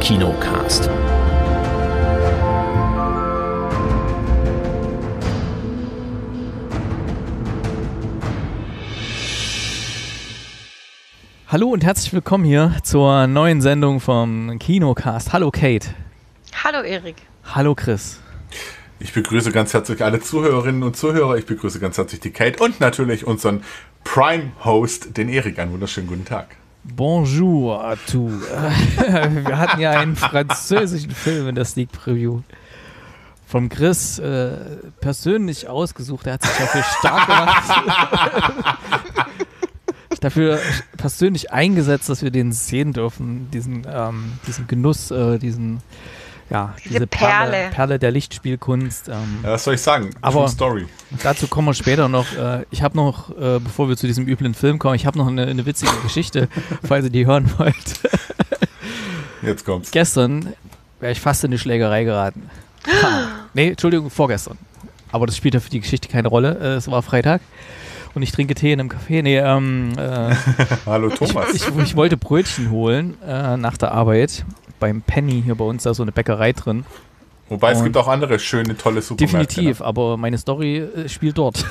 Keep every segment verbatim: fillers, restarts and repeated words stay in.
Kinocast. Hallo und herzlich willkommen hier zur neuen Sendung vom Kinocast. Hallo Kate. Hallo Erik. Hallo Chris. Ich begrüße ganz herzlich alle Zuhörerinnen und Zuhörer. Ich begrüße ganz herzlich die Kate und natürlich unseren Prime-Host, den Erik. Einen wunderschönen guten Tag. Bonjour à tous. Wir hatten ja einen französischen Film in der Sneak Preview. Vom Chris äh, persönlich ausgesucht. Er hat sich dafür stark gemacht. Dafür persönlich eingesetzt, dass wir den sehen dürfen, diesen, ähm, diesen Genuss, äh, diesen, ja, diese, diese Perle. Perle, Perle der Lichtspielkunst. Ähm. Ja, was soll ich sagen? Aber Story. Dazu kommen wir später noch. Äh, ich habe noch, äh, bevor wir zu diesem üblen Film kommen, ich habe noch eine, eine witzige Geschichte, falls ihr die hören wollt. Jetzt kommt's. Gestern wäre ich fast in eine Schlägerei geraten. Ha. Nee, Entschuldigung, vorgestern. Aber das spielt ja für die Geschichte keine Rolle. Äh, es war Freitag. Und ich trinke Tee in einem Café. Nee, ähm, äh, Hallo Thomas. Ich, ich, ich wollte Brötchen holen äh, nach der Arbeit beim Penny hier bei uns, da ist so eine Bäckerei drin. Wobei und es gibt auch andere schöne, tolle Supermärkte. Definitiv, ne? Aber meine Story äh, spielt dort.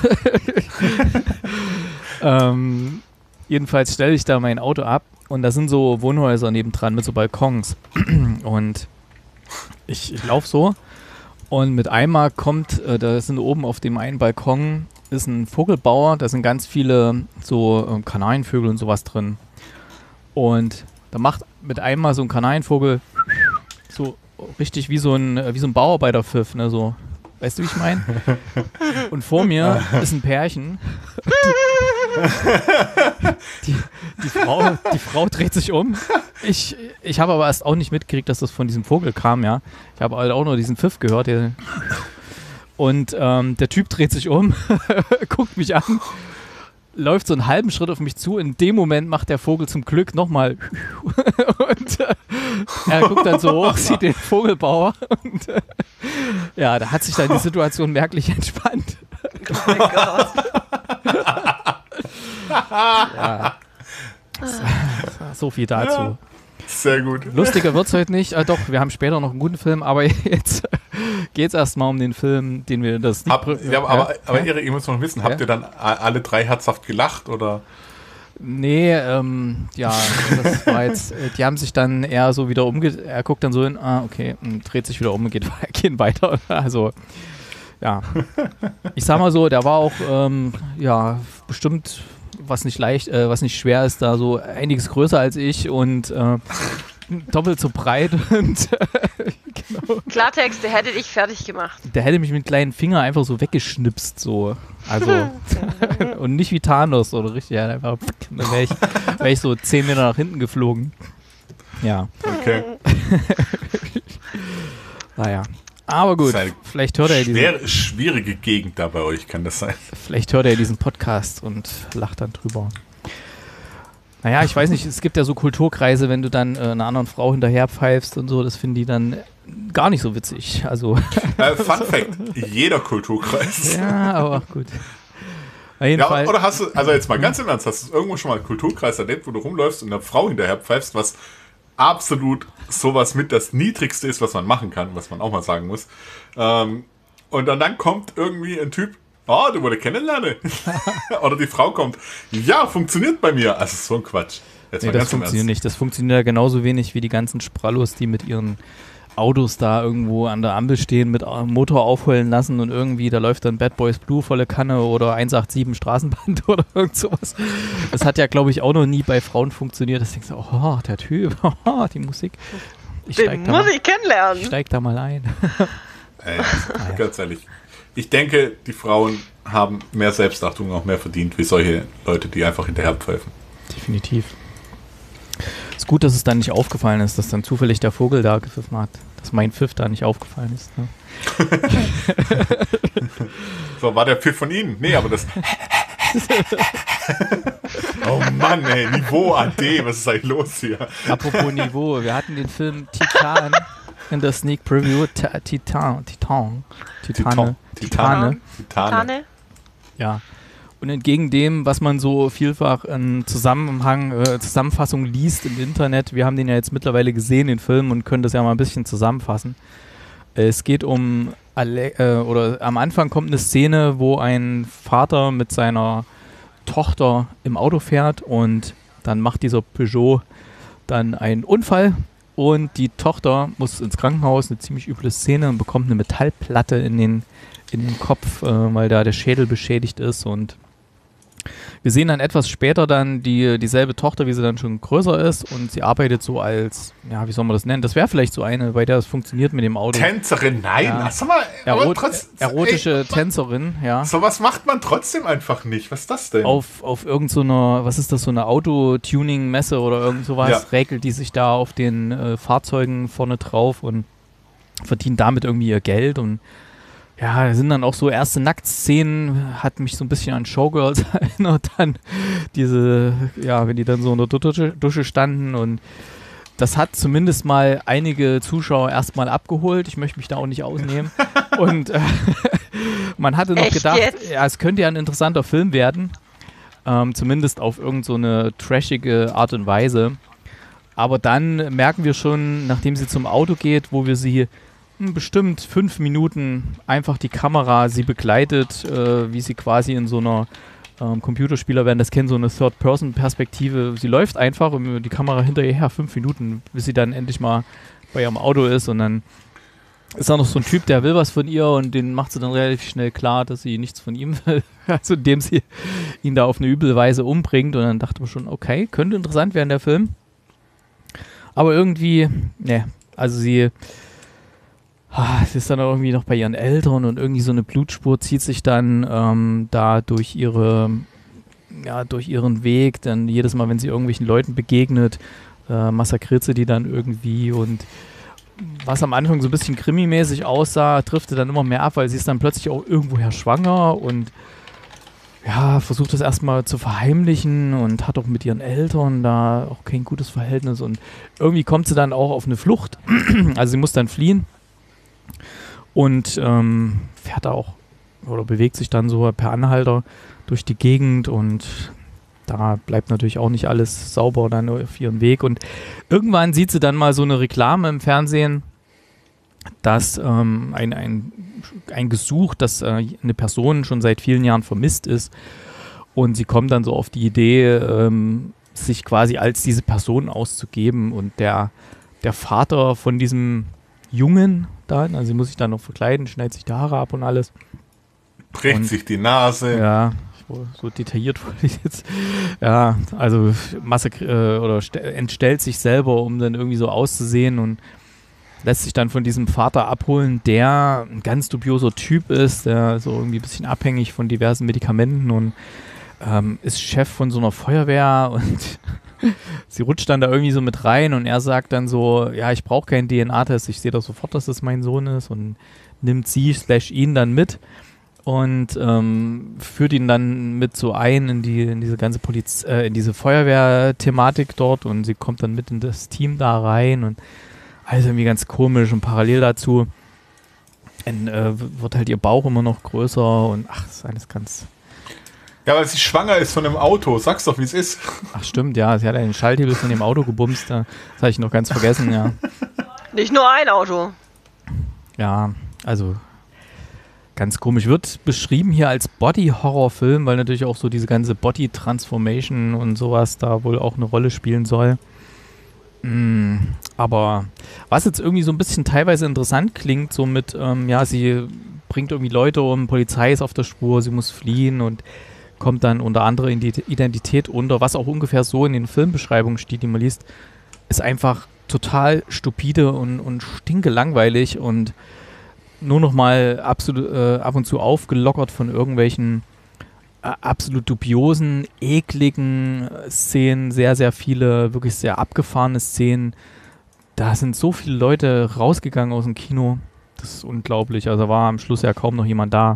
ähm, jedenfalls stelle ich da mein Auto ab und da sind so Wohnhäuser nebendran mit so Balkons. Und ich, ich laufe so und mit einmal kommt, äh, da sind oben auf dem einen Balkon ist ein Vogelbauer, da sind ganz viele so äh, Kanarienvögel und sowas drin. Und da macht mit einmal so ein Kanarienvogel so richtig wie so ein, wie so ein Bauarbeiterpfiff, ne, so. Weißt du, wie ich meine? Und vor mir ist ein Pärchen. Die, die, die, Frau, die Frau dreht sich um. Ich, ich habe aber erst auch nicht mitgekriegt, dass das von diesem Vogel kam, ja. Ich habe halt auch nur diesen Pfiff gehört, der Und ähm, der Typ dreht sich um, guckt mich an, läuft so einen halben Schritt auf mich zu. In dem Moment macht der Vogel zum Glück nochmal und äh, er guckt dann so hoch, sieht den Vogelbauer und äh, ja, da hat sich dann die Situation merklich entspannt. Oh mein Gott. Ja. So viel dazu. Ja, sehr gut. Lustiger wird's heute nicht. Äh, doch, wir haben später noch einen guten Film, aber jetzt geht es erstmal um den Film, den wir das Hab, nicht... ja, aber, ja? aber Erik, ich muss noch wissen, habt ihr dann alle drei herzhaft gelacht, oder? Nee, ähm, ja, das war jetzt, die haben sich dann eher so wieder umge... Er guckt dann so hin, ah, okay, und dreht sich wieder um und geht, geht weiter. Also, ja. Ich sag mal so, der war auch, ähm, ja, bestimmt, was nicht leicht, äh, was nicht schwer ist, da so einiges größer als ich und äh, doppelt so breit und äh, genau. Klartext, der hätte dich fertig gemacht. Der hätte mich mit einem kleinen Finger einfach so weggeschnipst, so. Also, und nicht wie Thanos oder richtig, ja, einfach, dann wäre ich, wär ich so zehn Meter nach hinten geflogen. Ja. Okay. Naja. Aber gut, vielleicht hört er schwer, diesen... schwierige Gegend da bei euch, kann das sein? Vielleicht hört er diesen Podcast und lacht dann drüber. Naja, ich weiß nicht, es gibt ja so Kulturkreise, wenn du dann äh, einer anderen Frau hinterher pfeifst und so, das finden die dann gar nicht so witzig. Also äh, Fun Fact, jeder Kulturkreis. Ja, aber gut. Ja, oder hast du, also jetzt mal ganz im Ernst, hast du irgendwo schon mal einen Kulturkreis erlebt, wo du rumläufst und einer Frau hinterher pfeifst, was absolut sowas mit das Niedrigste ist, was man machen kann, was man auch mal sagen muss. Ähm, und dann, dann kommt irgendwie ein Typ, oh, du wurde kennenlernen. Oder die Frau kommt, ja, funktioniert bei mir. Also so ein Quatsch. Jetzt nee, das funktioniert nicht. Das funktioniert ja genauso wenig wie die ganzen Sprallos, die mit ihren Autos da irgendwo an der Ampel stehen, mit Motor aufheulen lassen und irgendwie, da läuft dann Bad Boys Blue volle Kanne oder eins acht sieben Straßenband oder irgend sowas. Das hat ja, glaube ich, auch noch nie bei Frauen funktioniert. Das denkst du, oh, der Typ, oh, die Musik. Ich Den steig muss da mal, ich kennenlernen. Ich steig da mal ein. Ey, ganz ehrlich. Ich denke, die Frauen haben mehr Selbstachtung, auch mehr verdient, wie solche Leute, die einfach hinterher pfeifen. Definitiv. Ist gut, dass es dann nicht aufgefallen ist, dass dann zufällig der Vogel da gepfiffen hat. Dass mein Pfiff da nicht aufgefallen ist. Ne? So, war der Pfiff von Ihnen? Nee, aber das... Oh Mann, ey, Niveau A D, was ist eigentlich los hier? Apropos Niveau, wir hatten den Film Titan in der Sneak Preview. Ta- Titan, Titan, Titane, Titane. Titane. Titane. Ja. Und entgegen dem, was man so vielfach in Zusammenhang, äh, Zusammenfassung liest im Internet, wir haben den ja jetzt mittlerweile gesehen, den Film, und können das ja mal ein bisschen zusammenfassen. Es geht um, Ale äh, oder am Anfang kommt eine Szene, wo ein Vater mit seiner Tochter im Auto fährt und dann macht dieser Peugeot dann einen Unfall und die Tochter muss ins Krankenhaus, eine ziemlich üble Szene, und bekommt eine Metallplatte in den, in den Kopf, äh, weil da der Schädel beschädigt ist. Und wir sehen dann etwas später dann die, dieselbe Tochter, wie sie dann schon größer ist, und sie arbeitet so als, ja, wie soll man das nennen? Das wäre vielleicht so eine, bei der es funktioniert mit dem Auto. Tänzerin, nein, ja. Sag mal, Erot trotz, erotische ey, Tänzerin, ja. Sowas macht man trotzdem einfach nicht. Was ist das denn? Auf, auf irgend so einer, was ist das, so eine Autotuning-Messe oder irgend sowas, ja. räkelt die sich da auf den äh, Fahrzeugen vorne drauf und verdient damit irgendwie ihr Geld. Und ja, da sind dann auch so erste Nacktszenen, hat mich so ein bisschen an Showgirls erinnert, dann diese, ja, wenn die dann so in der Dusche, Dusche standen, und das hat zumindest mal einige Zuschauer erstmal abgeholt. Ich möchte mich da auch nicht ausnehmen. Und äh, man hatte noch Echt gedacht, jetzt? ja, es könnte ja ein interessanter Film werden, ähm, zumindest auf irgend so eine trashige Art und Weise. Aber dann merken wir schon, nachdem sie zum Auto geht, wo wir sie bestimmt fünf Minuten einfach die Kamera sie begleitet, äh, wie sie quasi in so einer ähm, Computerspieler werden das kennen, so eine Third-Person-Perspektive. Sie läuft einfach und die Kamera hinter ihr her, fünf Minuten, bis sie dann endlich mal bei ihrem Auto ist, und dann ist da noch so ein Typ, der will was von ihr, und den macht sie dann relativ schnell klar, dass sie nichts von ihm will, also indem sie ihn da auf eine üble Weise umbringt, und dann dachte man schon, okay, könnte interessant werden, der Film. Aber irgendwie, ne, also sie Ah, sie ist dann auch irgendwie noch bei ihren Eltern, und irgendwie so eine Blutspur zieht sich dann ähm, da durch ihre, ja, durch ihren Weg. Dann jedes Mal, wenn sie irgendwelchen Leuten begegnet, äh, massakriert sie die dann irgendwie, und was am Anfang so ein bisschen krimimäßig aussah, driftet dann immer mehr ab, weil sie ist dann plötzlich auch irgendwoher schwanger und ja, versucht das erstmal zu verheimlichen und hat auch mit ihren Eltern da auch kein gutes Verhältnis, und irgendwie kommt sie dann auch auf eine Flucht, also sie muss dann fliehen. Und ähm, fährt auch oder bewegt sich dann so per Anhalter durch die Gegend, und da bleibt natürlich auch nicht alles sauber dann auf ihrem Weg. Und irgendwann sieht sie dann mal so eine Reklame im Fernsehen, dass ähm, ein, ein, ein Gesuch, dass äh, eine Person schon seit vielen Jahren vermisst ist, und sie kommt dann so auf die Idee, ähm, sich quasi als diese Person auszugeben, und der, der Vater von diesem Jungen da, also sie muss sich dann noch verkleiden, schneidet sich die Haare ab und alles. Bricht und, sich die Nase. Ja, so detailliert wollte ich jetzt. Ja, also Massakr äh, oder entstellt sich selber, um dann irgendwie so auszusehen, und lässt sich dann von diesem Vater abholen, der ein ganz dubioser Typ ist, der so irgendwie ein bisschen abhängig von diversen Medikamenten, und ähm, ist Chef von so einer Feuerwehr, und sie rutscht dann da irgendwie so mit rein, und er sagt dann so, ja, ich brauche keinen D N A-Test, ich sehe doch sofort, dass das mein Sohn ist, und nimmt sie slash ihn dann mit und ähm, führt ihn dann mit so ein in die in diese ganze Poliz äh, in diese Feuerwehr-Thematik dort, und sie kommt dann mit in das Team da rein, und alles irgendwie ganz komisch, und parallel dazu in, äh, wird halt ihr Bauch immer noch größer, und ach, das ist alles ganz... Ja, weil sie schwanger ist von einem Auto. Sag's doch, wie es ist. Ach stimmt, ja. Sie hat einen Schalthebel von dem Auto gebumst. Das habe ich noch ganz vergessen, ja. Nicht nur ein Auto. Ja, also ganz komisch. Wird beschrieben hier als Body-Horror-Film, weil natürlich auch so diese ganze Body-Transformation und sowas da wohl auch eine Rolle spielen soll. Mm, aber was jetzt irgendwie so ein bisschen teilweise interessant klingt, so mit, ähm, ja, sie bringt irgendwie Leute um, Polizei ist auf der Spur, sie muss fliehen und kommt dann unter anderem in die Identität unter, was auch ungefähr so in den Filmbeschreibungen steht, die man liest, ist einfach total stupide und, und stinkelangweilig und nur noch mal absolut, äh, ab und zu aufgelockert von irgendwelchen äh, absolut dubiosen, ekligen Szenen, sehr, sehr viele wirklich sehr abgefahrene Szenen. Da sind so viele Leute rausgegangen aus dem Kino, das ist unglaublich, also war am Schluss ja kaum noch jemand da.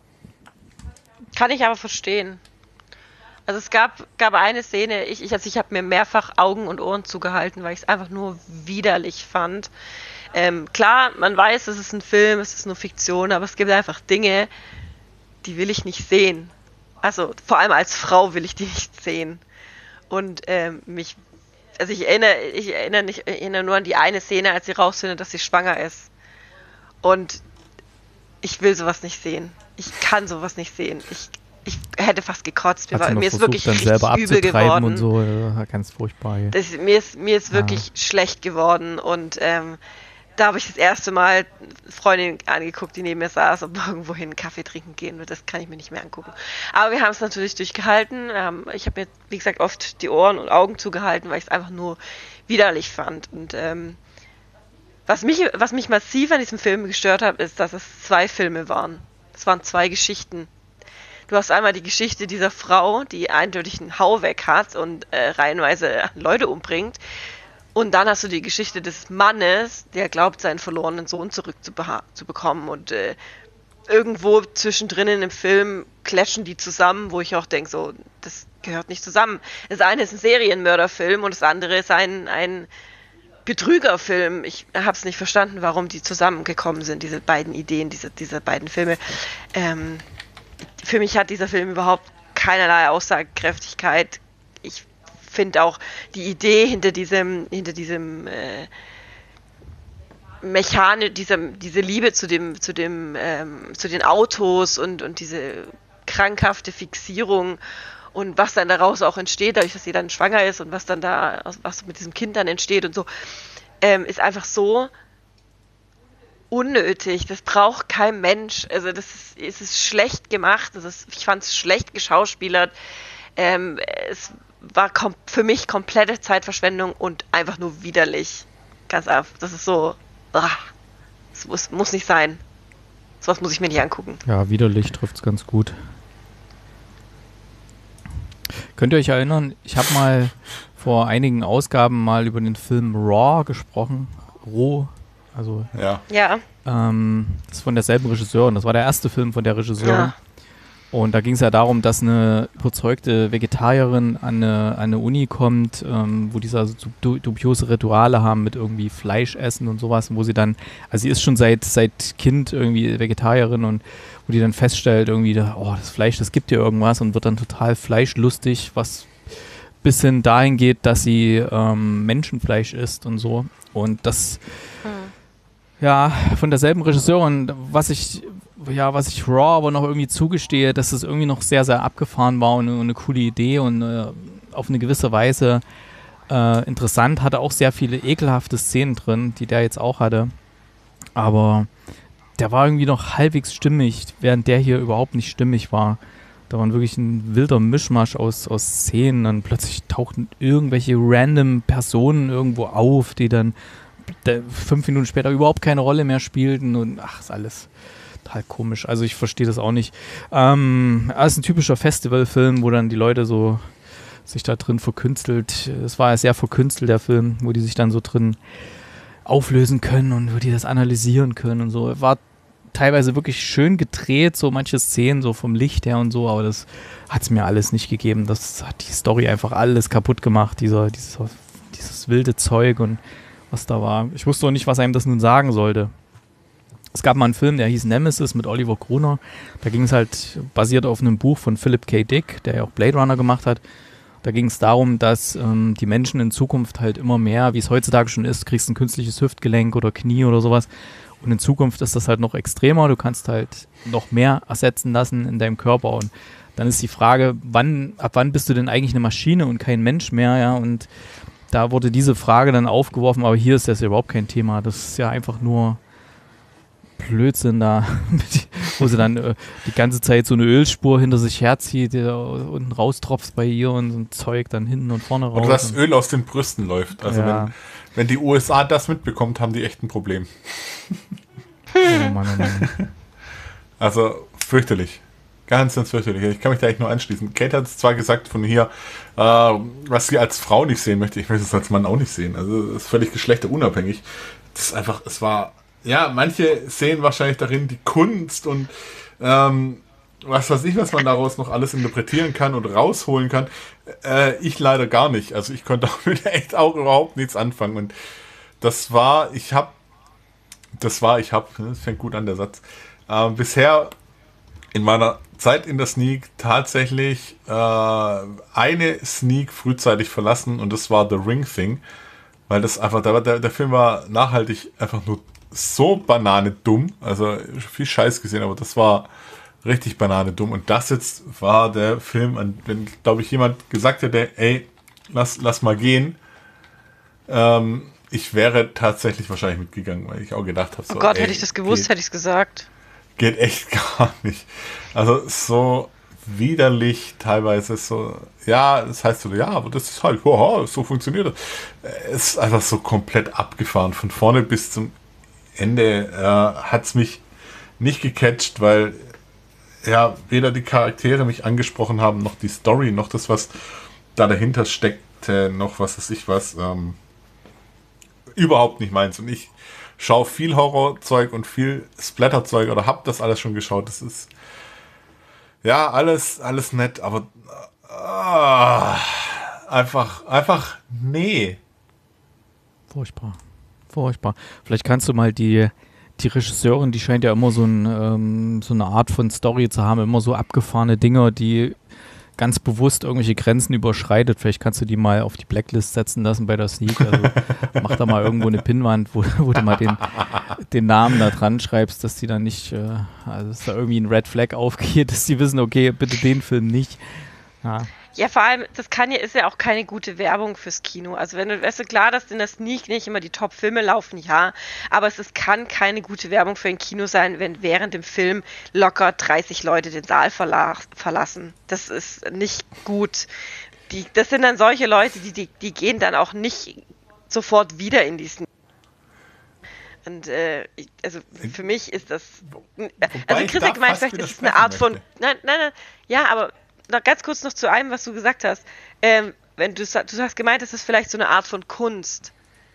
Kann ich aber verstehen. Also es gab, gab eine Szene, ich, ich, also ich habe mir mehrfach Augen und Ohren zugehalten, weil ich es einfach nur widerlich fand. Ähm, klar, man weiß, es ist ein Film, es ist nur Fiktion, aber es gibt einfach Dinge, die will ich nicht sehen. Also vor allem als Frau will ich die nicht sehen. Und ähm, mich, also ich erinnere, ich erinnere nicht, ich erinnere nur an die eine Szene, als sie rausfindet, dass sie schwanger ist. Und ich will sowas nicht sehen. Ich kann sowas nicht sehen. Ich, ich hätte fast gekotzt. Mir, war, mir ist wirklich dann richtig selber übel geworden. Und so, ja, ganz furchtbar. Das, mir ist, mir ist wirklich ja. schlecht geworden. Und ähm, da habe ich das erste Mal eine Freundin angeguckt, die neben mir saß, ob wir irgendwo hin einen Kaffee trinken gehen. Das kann ich mir nicht mehr angucken. Aber wir haben es natürlich durchgehalten. Ähm, ich habe mir, wie gesagt, oft die Ohren und Augen zugehalten, weil ich es einfach nur widerlich fand. Und ähm, was mich, was mich massiv an diesem Film gestört hat, ist, dass es zwei Filme waren. Es waren zwei Geschichten. Du hast einmal die Geschichte dieser Frau, die eindeutig einen Hau weg hat und äh, reihenweise Leute umbringt. Und dann hast du die Geschichte des Mannes, der glaubt, seinen verlorenen Sohn zurückzubekommen. Und äh, irgendwo zwischendrin in dem Film clashen die zusammen, wo ich auch denke, so, das gehört nicht zusammen. Das eine ist ein Serienmörderfilm und das andere ist ein, ein Betrügerfilm. Ich habe es nicht verstanden, warum die zusammengekommen sind, diese beiden Ideen, diese, diese beiden Filme. Ähm, für mich hat dieser Film überhaupt keinerlei Aussagekräftigkeit. Ich finde auch die Idee hinter diesem, hinter diesem äh, Mechanik, diesem, diese Liebe zu dem, zu dem, ähm, zu den Autos und, und diese krankhafte Fixierung und was dann daraus auch entsteht, dadurch, dass sie dann schwanger ist und was dann da, was mit diesem Kind dann entsteht und so, ähm, ist einfach so unnötig. Das braucht kein Mensch. Also das ist, es ist schlecht gemacht. Das ist, ich fand es schlecht geschauspielert. Ähm, es war kom- für mich komplette Zeitverschwendung und einfach nur widerlich. Ganz einfach. Das ist so, ach, das muss, muss nicht sein. Sowas muss ich mir nicht angucken. Ja, widerlich trifft es ganz gut. Könnt ihr euch erinnern, ich habe mal vor einigen Ausgaben mal über den Film Raw gesprochen. Roh, also ja. Ja. Ähm, das ist von derselben Regisseurin. Das war der erste Film von der Regisseurin. Ja. Und da ging es ja darum, dass eine überzeugte Vegetarierin an eine, an eine Uni kommt, ähm, wo diese also dubiose Rituale haben mit irgendwie Fleisch essen und sowas, wo sie dann, also sie ist schon seit, seit Kind irgendwie Vegetarierin und wo die dann feststellt, irgendwie, oh, das Fleisch, das gibt ihr irgendwas und wird dann total fleischlustig, was bis hin dahin geht, dass sie ähm, Menschenfleisch isst und so. Und das, hm. ja, von derselben Regisseurin, was ich ja, was ich Raw aber noch irgendwie zugestehe, dass es irgendwie noch sehr, sehr abgefahren war und eine, eine coole Idee und äh, auf eine gewisse Weise äh, interessant, hatte auch sehr viele ekelhafte Szenen drin, die der jetzt auch hatte. Aber der war irgendwie noch halbwegs stimmig, während der hier überhaupt nicht stimmig war. Da war wirklich ein wilder Mischmasch aus, aus Szenen. Dann plötzlich tauchten irgendwelche random Personen irgendwo auf, die dann der, fünf Minuten später überhaupt keine Rolle mehr spielten und ach, ist alles total komisch. Also ich verstehe das auch nicht. Ähm, es ist ein typischer Festivalfilm, wo dann die Leute so sich da drin verkünstelt. Es war ja sehr verkünstelt, der Film, wo die sich dann so drin auflösen können und wo die das analysieren können und so. War teilweise wirklich schön gedreht, so manche Szenen so vom Licht her und so, aber das hat es mir alles nicht gegeben. Das hat die Story einfach alles kaputt gemacht, dieser, dieses, dieses wilde Zeug und was da war. Ich wusste auch nicht, was einem das nun sagen sollte. Es gab mal einen Film, der hieß Nemesis mit Oliver Gruner. Da ging es halt basiert auf einem Buch von Philip K. Dick, der ja auch Blade Runner gemacht hat. Da ging es darum, dass ähm, die Menschen in Zukunft halt immer mehr, wie es heutzutage schon ist, kriegst ein künstliches Hüftgelenk oder Knie oder sowas. Und in Zukunft ist das halt noch extremer. Du kannst halt noch mehr ersetzen lassen in deinem Körper. Und dann ist die Frage, wann, ab wann bist du denn eigentlich eine Maschine und kein Mensch mehr? Ja? Und da wurde diese Frage dann aufgeworfen, aber hier ist das ja überhaupt kein Thema. Das ist ja einfach nur Blödsinn da, wo sie dann äh, die ganze Zeit so eine Ölspur hinter sich herzieht, der unten raustropft bei ihr und so ein Zeug dann hinten und vorne raus. Oder das Öl aus den Brüsten läuft. Also ja. wenn, wenn die U S A das mitbekommt, haben die echt ein Problem. Oh Mann, oh Mann. Also fürchterlich. Ganz, ganz fürchterlich. Ich kann mich da echt nur anschließen. Kate hat es zwar gesagt von hier, äh, was sie als Frau nicht sehen möchte, ich möchte es als Mann auch nicht sehen. Also es ist völlig geschlechterunabhängig. Das ist einfach, es war ja, manche sehen wahrscheinlich darin die Kunst und ähm, was weiß ich, was man daraus noch alles interpretieren kann und rausholen kann. Äh, ich leider gar nicht. Also ich konnte damit echt auch überhaupt nichts anfangen. Und das war, ich hab, das war, ich hab, das fängt gut an der Satz, äh, bisher in meiner Zeit in der Sneak tatsächlich äh, eine Sneak frühzeitig verlassen und das war The Ring Thing, weil das einfach, der, der, der Film war nachhaltig einfach nur so banane dumm, also viel Scheiß gesehen, aber das war richtig banane dumm und das jetzt war der Film, an wenn, glaube ich, jemand gesagt hätte, ey, lass, lass mal gehen, ähm, ich wäre tatsächlich wahrscheinlich mitgegangen, weil ich auch gedacht habe, so, oh Gott, ey, hätte ich das gewusst, geht, hätte ich es gesagt. Geht echt gar nicht. Also so widerlich teilweise so, ja, das heißt so, ja, aber das ist halt, wow, so funktioniert das. Es ist einfach so komplett abgefahren. Von vorne bis zum Ende äh, hat es mich nicht gecatcht, weil ja, weder die Charaktere mich angesprochen haben, noch die Story, noch das, was da dahinter steckte, noch was weiß ich was, ähm, überhaupt nicht meins. Und ich schaue viel Horrorzeug und viel Splatterzeug oder hab das alles schon geschaut. Das ist ja alles, alles nett, aber äh, einfach, einfach nee. Furchtbar. Furchtbar. Vielleicht kannst du mal die, die Regisseurin, die scheint ja immer so, ein, ähm, so eine Art von Story zu haben, immer so abgefahrene Dinger, die ganz bewusst irgendwelche Grenzen überschreitet. Vielleicht kannst du die mal auf die Blacklist setzen lassen bei der Sneak. Also mach da mal irgendwo eine Pinnwand, wo, wo du mal den, den Namen da dran schreibst, dass die dann nicht, äh, also dass da irgendwie ein Red Flag aufgeht, dass die wissen, okay, bitte den Film nicht. Ja. Ja, vor allem, das kann ja, ist ja auch keine gute Werbung fürs Kino. Also wenn du, weißt du, klar, dass in der Sneak nicht immer die Top-Filme laufen, ja, aber es ist, kann keine gute Werbung für ein Kino sein, wenn während dem Film locker dreißig Leute den Saal verla verlassen. Das ist nicht gut. Die, das sind dann solche Leute, die, die, die gehen dann auch nicht sofort wieder in die Sneak. Und äh, ich, also für mich ist das, also Chris meint vielleicht, das ist eine Art von, nein, nein, nein, ja, aber noch ganz kurz noch zu einem, was du gesagt hast. Ähm, wenn du, du hast gemeint, das ist vielleicht so eine Art von Kunst.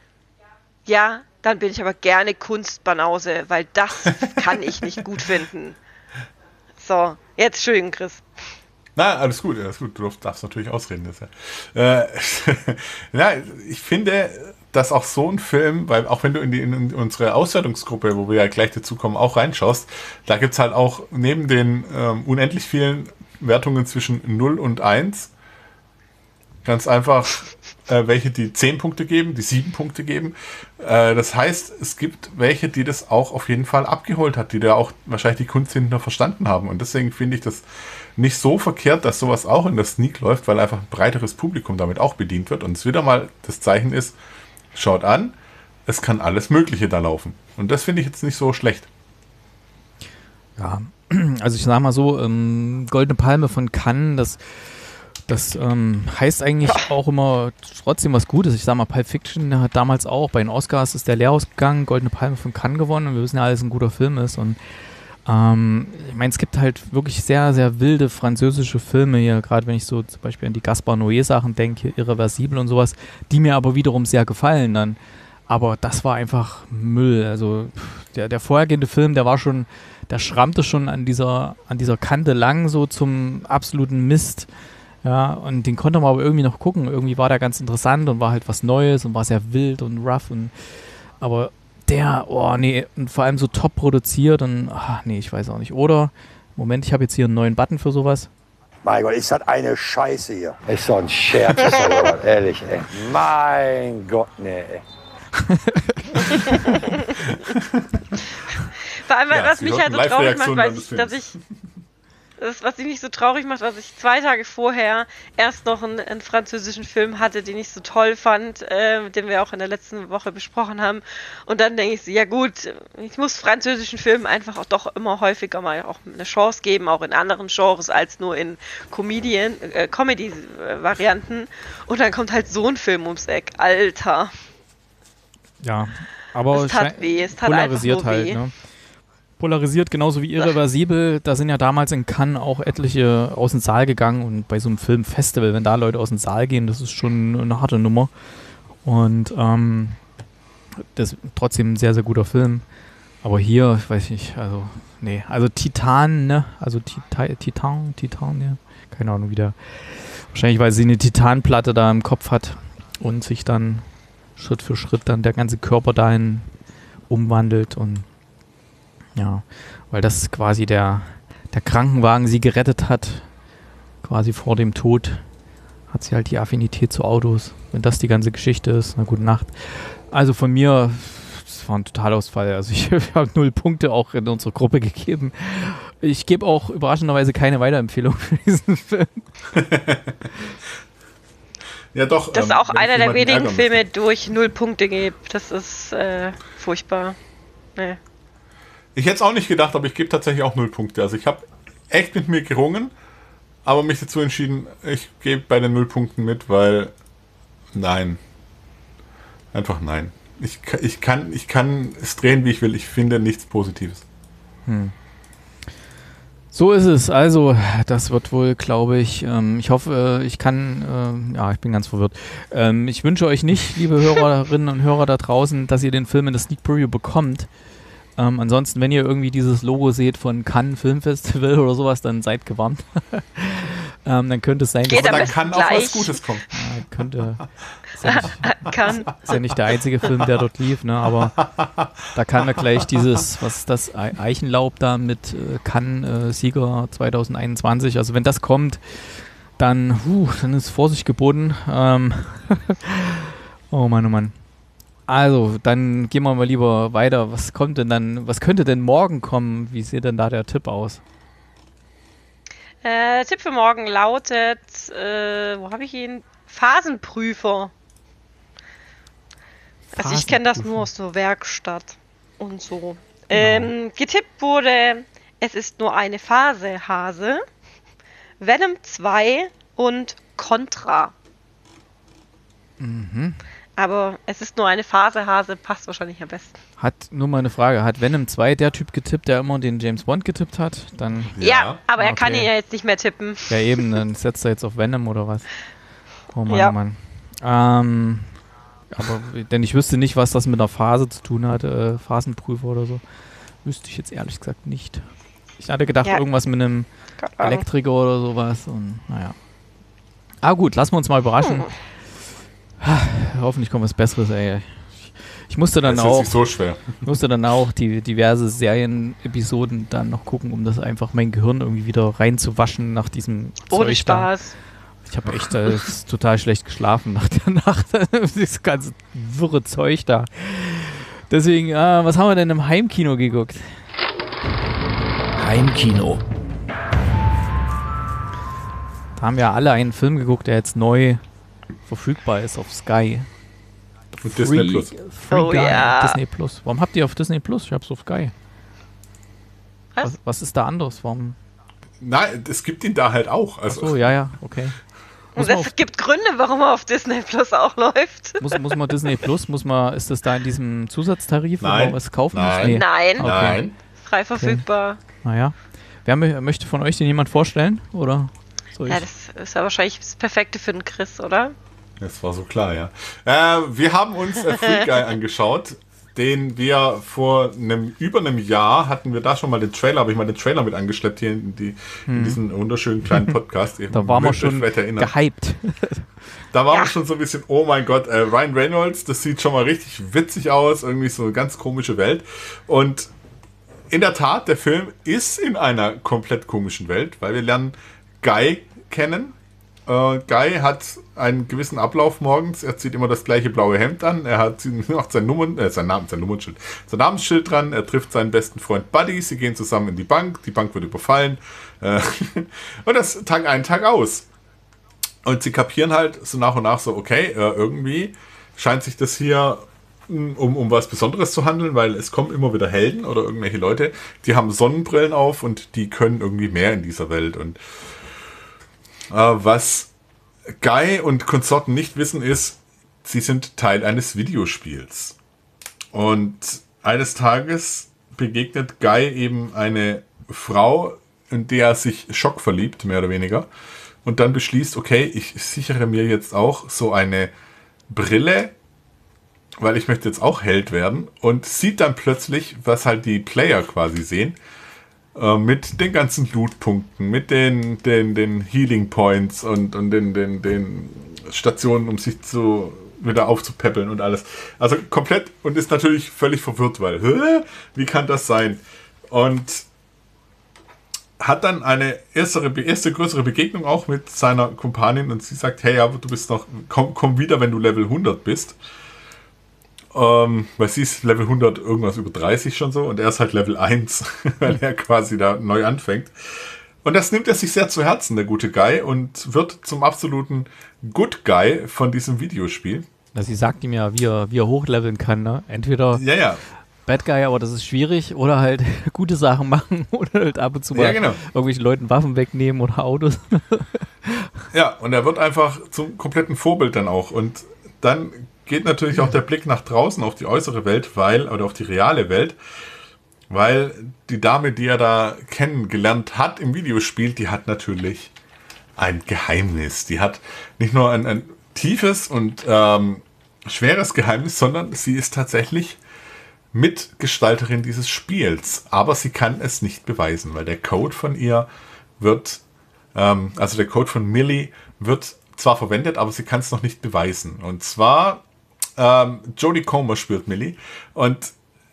Ja, dann bin ich aber gerne Kunstbanause, weil das kann ich nicht gut finden. So, jetzt Entschuldigung, Chris. Na, alles gut, alles gut. Du darfst natürlich ausreden. Das ja. äh, ja, ich finde, dass auch so ein Film, weil auch wenn du in, die, in unsere Auswertungsgruppe, wo wir ja gleich dazukommen, auch reinschaust, da gibt es halt auch neben den ähm, unendlich vielen Wertungen zwischen null und eins. Ganz einfach äh, welche, die zehn Punkte geben, die sieben Punkte geben. Äh, das heißt, es gibt welche, die das auch auf jeden Fall abgeholt hat, die da auch wahrscheinlich die Kunst hinter verstanden haben. Und deswegen finde ich das nicht so verkehrt, dass sowas auch in der Sneak läuft, weil einfach ein breiteres Publikum damit auch bedient wird. Und es wieder mal das Zeichen ist, schaut an, es kann alles Mögliche da laufen. Und das finde ich jetzt nicht so schlecht. Ja, also ich sag mal so, ähm, Goldene Palme von Cannes, das, das ähm, heißt eigentlich auch immer trotzdem was Gutes. Ich sag mal, Pulp Fiction hat damals auch, bei den Oscars ist der leer ausgegangen, Goldene Palme von Cannes gewonnen und wir wissen ja, alles ein guter Film ist. Und ähm, ich meine, es gibt halt wirklich sehr, sehr wilde französische Filme hier, gerade wenn ich so zum Beispiel an die Gaspar Noé Sachen denke, Irreversibel und sowas, die mir aber wiederum sehr gefallen dann. Aber das war einfach Müll. Also der, der vorhergehende Film, der war schon, der schrammte schon an dieser, an dieser Kante lang so zum absoluten Mist. Ja, und den konnte man aber irgendwie noch gucken. Irgendwie war der ganz interessant und war halt was Neues und war sehr wild und rough. Und, aber der, oh nee, und vor allem so top produziert und, ach nee, ich weiß auch nicht. Oder, Moment, ich habe jetzt hier einen neuen Button für sowas. Mein Gott, ist das eine Scheiße hier. Ist so ein Scherz, ist das, ehrlich, ey. Mein Gott, nee, ey. Vor allem, ja, was mich halt so traurig macht, weil ich, dass ich, das, was mich so traurig macht, dass ich zwei Tage vorher erst noch einen, einen französischen Film hatte, den ich so toll fand, äh, den wir auch in der letzten Woche besprochen haben. Und dann denke ich so, ja gut, ich muss französischen Filmen einfach auch doch immer häufiger mal auch eine Chance geben, auch in anderen Genres als nur in Comedian, äh, Comedy-Varianten. Und dann kommt halt so ein Film ums Eck, Alter. Ja, aber es tat weh, es tat polarisiert einfach nur halt, weh. ne? Polarisiert genauso wie Irreversibel. Da sind ja damals in Cannes auch etliche aus dem Saal gegangen und bei so einem Filmfestival, wenn da Leute aus dem Saal gehen, das ist schon eine harte Nummer. Und ähm, das ist trotzdem ein sehr, sehr guter Film. Aber hier, ich weiß nicht, also, nee, also Titan, ne? Also Titan, Titan, Titan, ja. Keine Ahnung, wie der. Wahrscheinlich, weil sie eine Titanplatte da im Kopf hat und sich dann Schritt für Schritt dann der ganze Körper dahin umwandelt und ja, weil das quasi der, der Krankenwagen sie gerettet hat, quasi vor dem Tod, hat sie halt die Affinität zu Autos. Wenn das die ganze Geschichte ist, na gute Nacht. Also von mir, das war ein Totalausfall. Also ich, ich habe null Punkte auch in unsere Gruppe gegeben. Ich gebe auch überraschenderweise keine Weiterempfehlung für diesen Film. Ja, doch. Das ist ähm, auch einer der wenigen Filme, müsste. wo ich null Punkte gebe. Das ist äh, furchtbar. Nee. Ich hätte es auch nicht gedacht, aber ich gebe tatsächlich auch null Punkte. Also ich habe echt mit mir gerungen, aber mich dazu entschieden, ich gebe bei den null Punkten mit, weil nein. Einfach nein. Ich, ich, kann, ich kann es drehen, wie ich will. Ich finde nichts Positives. Hm. So ist es. Also, das wird wohl, glaube ich, ähm, ich hoffe, ich kann, ähm, ja, ich bin ganz verwirrt. Ähm, ich wünsche euch nicht, liebe Hörerinnen und Hörer da draußen, dass ihr den Film in der Sneak Preview bekommt. Ähm, ansonsten, wenn ihr irgendwie dieses Logo seht von Cannes Film Festival oder sowas, dann seid gewarnt. ähm, dann könnte es sein, Geht dass Aber am dann kann besten auch was gleich. Gutes kommen. ja, könnte, ist ja, nicht, Kann. ist ja nicht der einzige Film, der dort lief, ne? Aber da kann er gleich dieses, was ist das, Ei- Eichenlaub da mit äh, Cannes äh, Sieger zwanzig einundzwanzig. Also wenn das kommt, dann, huh, dann ist Vorsicht geboten. Ähm oh Mann, oh Mann. Also, dann gehen wir mal lieber weiter. Was kommt denn dann, was könnte denn morgen kommen? Wie sieht denn da der Tipp aus? Äh, Tipp für morgen lautet, äh, wo habe ich ihn? Phasenprüfer. Also ich kenne das nur aus so Werkstatt und so. Ähm, getippt wurde, es ist nur eine Phase, Hase, Venom zwei und Contra. Mhm. Aber es ist nur eine Phase, Hase, passt wahrscheinlich am besten. Hat nur mal eine Frage, hat Venom zwei der Typ getippt, der immer den James Bond getippt hat? Dann, Ja, Ja. aber er kann Okay. ihn ja jetzt nicht mehr tippen. ja eben, dann setzt er jetzt auf Venom oder was? Oh Mann, Ja. oh Mann. Ähm, aber, denn ich wüsste nicht, was das mit einer Phase zu tun hat, äh, Phasenprüfer oder so. Wüsste ich jetzt ehrlich gesagt nicht. Ich hatte gedacht, Ja. irgendwas mit einem Keine Ahnung. Elektriker oder sowas und naja. Ah gut, lassen wir uns mal überraschen. Hm. Hoffentlich kommt was Besseres, ey. Ich, ich musste dann Das ist auch, nicht so schwer. musste dann auch die diverse Serienepisoden dann noch gucken, um das einfach mein Gehirn irgendwie wieder reinzuwaschen nach diesem Ohne Zeug da. Spaß. Ich habe echt äh, total schlecht geschlafen nach der Nacht. Das ganze wirre Zeug da. Deswegen, äh, was haben wir denn im Heimkino geguckt? Heimkino. Da haben wir alle einen Film geguckt, der jetzt neu verfügbar ist auf Sky. Und Disney Plus. Free Oh Guy, ja. Disney Plus. Warum habt ihr auf Disney Plus? Ich hab's auf Sky. Was? Was, was ist da anders? Warum? Nein, es gibt ihn da halt auch. Also, Achso, ja, ja, okay. Muss Und man, es auf, gibt Gründe, warum er auf Disney Plus auch läuft. muss, muss man Disney Plus, muss man, ist das da in diesem Zusatztarif, wo Nein. man was kaufen Nein. muss? Nee. Nein, Okay. Nein. frei verfügbar. Naja. Wer mö- möchte von euch den jemand vorstellen? Oder soll ich? Ja, das ist ja wahrscheinlich das Perfekte für den Chris, oder? Das war so klar, ja. Äh, wir haben uns äh, Free Guy angeschaut, den wir vor einem, über einem Jahr hatten wir da schon mal den Trailer, habe ich mal den Trailer mit angeschleppt hier in, die, in diesen wunderschönen kleinen Podcast. Ihr Da waren wir mögt euch schon vielleicht erinnern. gehypt. Da waren Ja. wir schon so ein bisschen, oh mein Gott, äh, Ryan Reynolds, das sieht schon mal richtig witzig aus, irgendwie so eine ganz komische Welt. Und in der Tat, der Film ist in einer komplett komischen Welt, weil wir lernen Guy kennen. Äh, Guy hat einen gewissen Ablauf morgens. Er zieht immer das gleiche blaue Hemd an. Er hat macht sein Nummern, äh, sein Namen, sein Nummernschild, sein Namensschild dran. Er trifft seinen besten Freund Buddy. Sie gehen zusammen in die Bank. Die Bank wird überfallen. Äh, und das Tag ein, Tag aus. Und sie kapieren halt so nach und nach so, okay, äh, irgendwie scheint sich das hier um, um was Besonderes zu handeln, weil es kommen immer wieder Helden oder irgendwelche Leute, die haben Sonnenbrillen auf und die können irgendwie mehr in dieser Welt. Und äh, was Guy und Konsorten nicht wissen ist, sie sind Teil eines Videospiels. Und eines Tages begegnet Guy eben eine Frau, in der er sich schockverliebt, mehr oder weniger. Und dann beschließt, okay, ich sichere mir jetzt auch so eine Brille, weil ich möchte jetzt auch Held werden. Und sieht dann plötzlich, was halt die Player quasi sehen, äh, mit den ganzen Loot-Punkten, mit den, den, den Healing Points und, und den, den, den Stationen, um sich zu wieder aufzupäppeln und alles. Also komplett, und ist natürlich völlig verwirrt, weil, hä? Wie kann das sein? Und hat dann eine erste, erste größere Begegnung auch mit seiner Kumpanin und sie sagt, hey, aber du bist noch, komm, komm wieder, wenn du Level hundert bist. Ähm, weil sie ist Level hundert irgendwas über dreißig schon so und er ist halt Level eins, weil er quasi da neu anfängt. Und das nimmt er sich sehr zu Herzen, der gute Guy, und wird zum absoluten Good Guy von diesem Videospiel. Also sie sagt ihm ja, wie er, wie er hochleveln kann, ne? Entweder ja, ja. Bad Guy, aber das ist schwierig, oder halt gute Sachen machen oder halt ab und zu mal ja, genau. irgendwelchen Leuten Waffen wegnehmen oder Autos. Ja, und er wird einfach zum kompletten Vorbild dann auch. Und dann geht natürlich auch der Blick nach draußen auf die äußere Welt, weil, oder auf die reale Welt, weil die Dame, die er da kennengelernt hat im Videospiel, die hat natürlich ein Geheimnis. Die hat nicht nur ein, ein tiefes und ähm, schweres Geheimnis, sondern sie ist tatsächlich Mitgestalterin dieses Spiels. Aber sie kann es nicht beweisen, weil der Code von ihr wird, ähm, also der Code von Millie wird zwar verwendet, aber sie kann es noch nicht beweisen. Und zwar, ähm, Jodie Comer spielt Millie und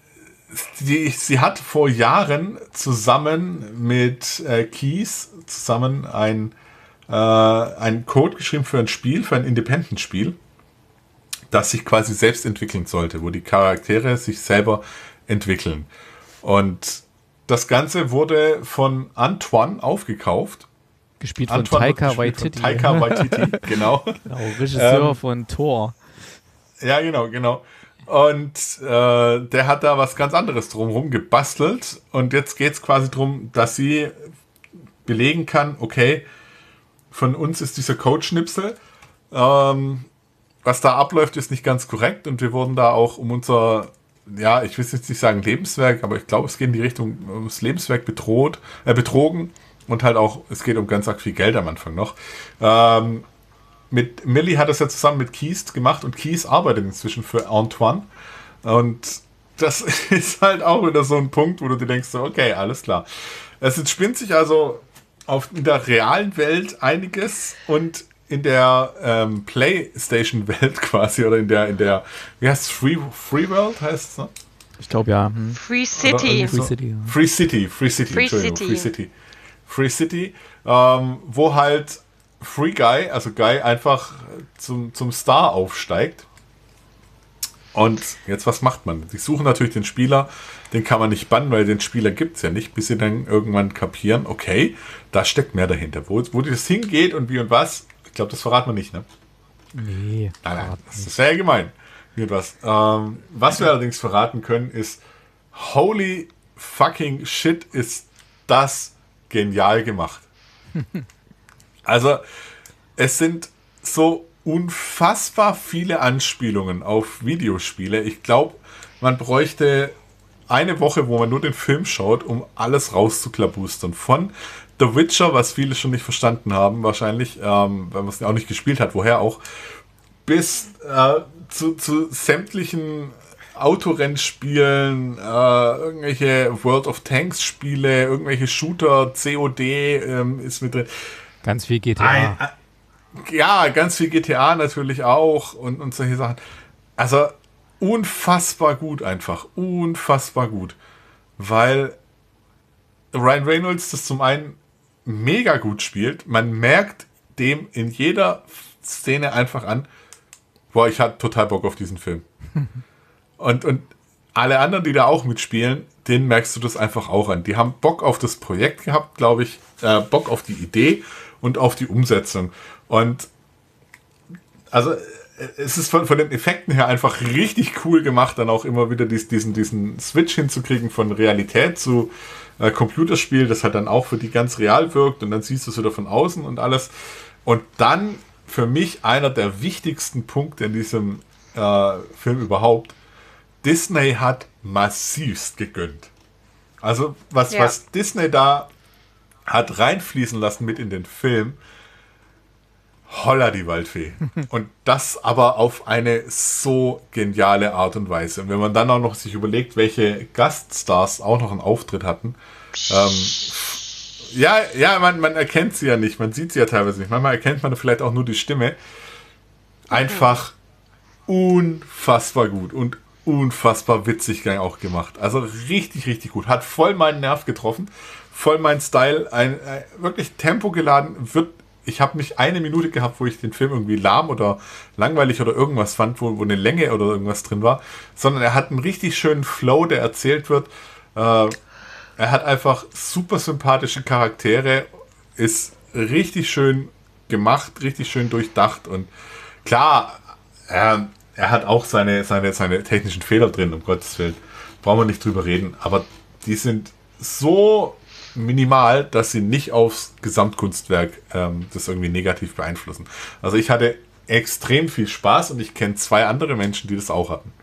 die, sie hat vor Jahren zusammen mit äh, Keys zusammen ein, äh, einen Code geschrieben für ein Spiel, für ein Independent-Spiel, das sich quasi selbst entwickeln sollte, wo die Charaktere sich selber entwickeln. Und das Ganze wurde von Antoine aufgekauft. Gespielt von Antoine Taika Waititi. Von Taika Waititi, genau. Genau, Regisseur ähm, von Thor. Ja, genau, genau. Und äh, der hat da was ganz anderes drumherum gebastelt. Und jetzt geht es quasi darum, dass sie belegen kann, okay, von uns ist dieser Code-Schnipsel. Ähm, was da abläuft, ist nicht ganz korrekt. Und wir wurden da auch um unser, ja, ich will jetzt nicht sagen Lebenswerk, aber ich glaube, es geht in die Richtung ums Lebenswerk bedroht, äh, betrogen. Und halt auch, es geht um ganz arg viel Geld am Anfang noch. Ähm, Mit Millie hat das ja zusammen mit Keys gemacht und Keys arbeitet inzwischen für Antoine. Und das ist halt auch wieder so ein Punkt, wo du dir denkst, so, okay, alles klar. Es entspinnt sich also auf, in der realen Welt einiges und in der ähm, PlayStation-Welt quasi, oder in der, in der, wie heißt es, Free, Free World heißt es, ne? Ich glaube ja. Hm. Free City. Free City, ja. Free City, Free City, Free Entschuldigung, City. Free City. Free City, ähm, wo halt Free Guy, also Guy, einfach zum, zum Star aufsteigt. Und jetzt, was macht man? Die suchen natürlich den Spieler, den kann man nicht bannen, weil den Spieler gibt es ja nicht, bis sie dann irgendwann kapieren, okay, da steckt mehr dahinter. Wo, wo das hingeht und wie und was, ich glaube, das verraten wir nicht, ne? Nee. Nein, nein, das ist sehr gemein. Wie und was. Ähm, was wir allerdings verraten können, ist, holy fucking shit, ist das genial gemacht. Also, es sind so unfassbar viele Anspielungen auf Videospiele. Ich glaube, man bräuchte eine Woche, wo man nur den Film schaut, um alles rauszuklabustern. Von The Witcher, was viele schon nicht verstanden haben, wahrscheinlich, ähm, weil man es ja auch nicht gespielt hat, woher auch, bis äh, zu, zu sämtlichen Autorennspielen, äh, irgendwelche World of Tanks Spiele, irgendwelche Shooter, C O D ähm, ist mit drin. Ganz viel G T A. Ein, ein, ja, ganz viel G T A natürlich auch und, und solche Sachen. Also unfassbar gut einfach. Unfassbar gut. Weil Ryan Reynolds das zum einen mega gut spielt. Man merkt dem in jeder Szene einfach an, boah, ich hatte total Bock auf diesen Film. Und, und alle anderen, die da auch mitspielen, denen merkst du das einfach auch an. Die haben Bock auf das Projekt gehabt, glaube ich, äh, Bock auf die Idee und auf die Umsetzung. Und also es ist von, von den Effekten her einfach richtig cool gemacht, dann auch immer wieder dies, diesen, diesen Switch hinzukriegen von Realität zu äh, Computerspiel, das halt dann auch für die ganz real wirkt und dann siehst du es wieder von außen und alles. Und dann für mich einer der wichtigsten Punkte in diesem äh, Film überhaupt, Disney hat massivst gegönnt. Also was, ja. was Disney da hat reinfließen lassen mit in den Film, holla die Waldfee. Und das aber auf eine so geniale Art und Weise. Und wenn man dann auch noch sich überlegt, welche Gaststars auch noch einen Auftritt hatten, ähm, ja, ja, man, man erkennt sie ja nicht, man sieht sie ja teilweise nicht. Manchmal erkennt man vielleicht auch nur die Stimme. Einfach unfassbar gut und unfassbar witzig auch gemacht. Also richtig, richtig gut. Hat voll meinen Nerv getroffen. voll mein Style. Ein, ein wirklich tempogeladen wird. Ich habe mich eine Minute gehabt, wo ich den Film irgendwie lahm oder langweilig oder irgendwas fand, wo, wo eine Länge oder irgendwas drin war, sondern er hat einen richtig schönen Flow, der erzählt wird. Äh, er hat einfach super sympathische Charaktere, ist richtig schön gemacht, richtig schön durchdacht und klar, er, er hat auch seine, seine, seine technischen Fehler drin, um Gottes Willen. Brauchen wir nicht drüber reden, aber die sind so minimal, dass sie nicht aufs Gesamtkunstwerk ähm, das irgendwie negativ beeinflussen. Also ich hatte extrem viel Spaß und ich kenne zwei andere Menschen, die das auch hatten.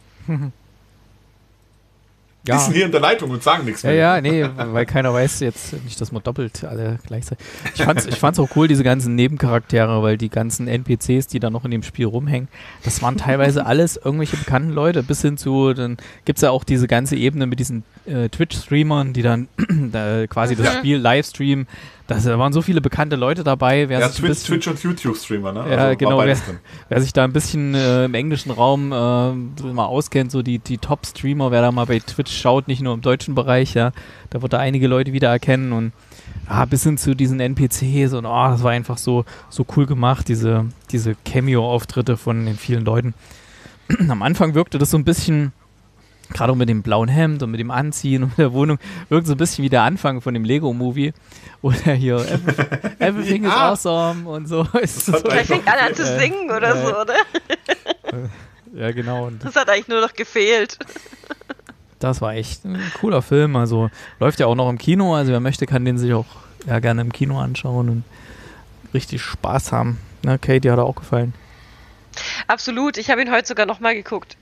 Ja. Die sind hier in der Leitung und sagen nichts mehr. Ja, ja, nee, weil keiner weiß jetzt nicht, dass man doppelt alle gleichzeitig. Ich fand's, ich fand's auch cool, diese ganzen Nebencharaktere, weil die ganzen N P Cs, die da noch in dem Spiel rumhängen, das waren teilweise alles irgendwelche bekannten Leute, bis hin zu, dann gibt's ja auch diese ganze Ebene mit diesen äh, Twitch-Streamern, die dann äh, quasi das Mhm. Spiel live streamen. Das, da waren so viele bekannte Leute dabei. Wer Ja, sich ein Twitch, bisschen, Twitch und YouTube-Streamer, ne? Ja, Also genau. war Wer, beides drin. wer sich da ein bisschen äh, im englischen Raum äh, mal auskennt, so die, die Top-Streamer, wer da mal bei Twitch schaut, nicht nur im deutschen Bereich, ja, da wird da einige Leute wieder erkennen und ja, bis hin zu diesen N P Cs und oh, das war einfach so, so cool gemacht, diese, diese Cameo-Auftritte von den vielen Leuten. Am Anfang wirkte das so ein bisschen, gerade auch mit dem blauen Hemd und mit dem Anziehen und mit der Wohnung, wirkt so ein bisschen wie der Anfang von dem Lego-Movie. Oder hier, everything, everything is Ja. awesome und so. Ist hat so Vielleicht fängt an, an zu äh, singen oder äh, so, oder? ja, genau. Und Das hat eigentlich nur noch gefehlt. das war echt ein cooler Film. Also läuft ja auch noch im Kino. Also wer möchte, kann den sich auch ja, gerne im Kino anschauen und richtig Spaß haben. Na, Kate, dir hat er auch gefallen. Absolut, ich habe ihn heute sogar nochmal geguckt.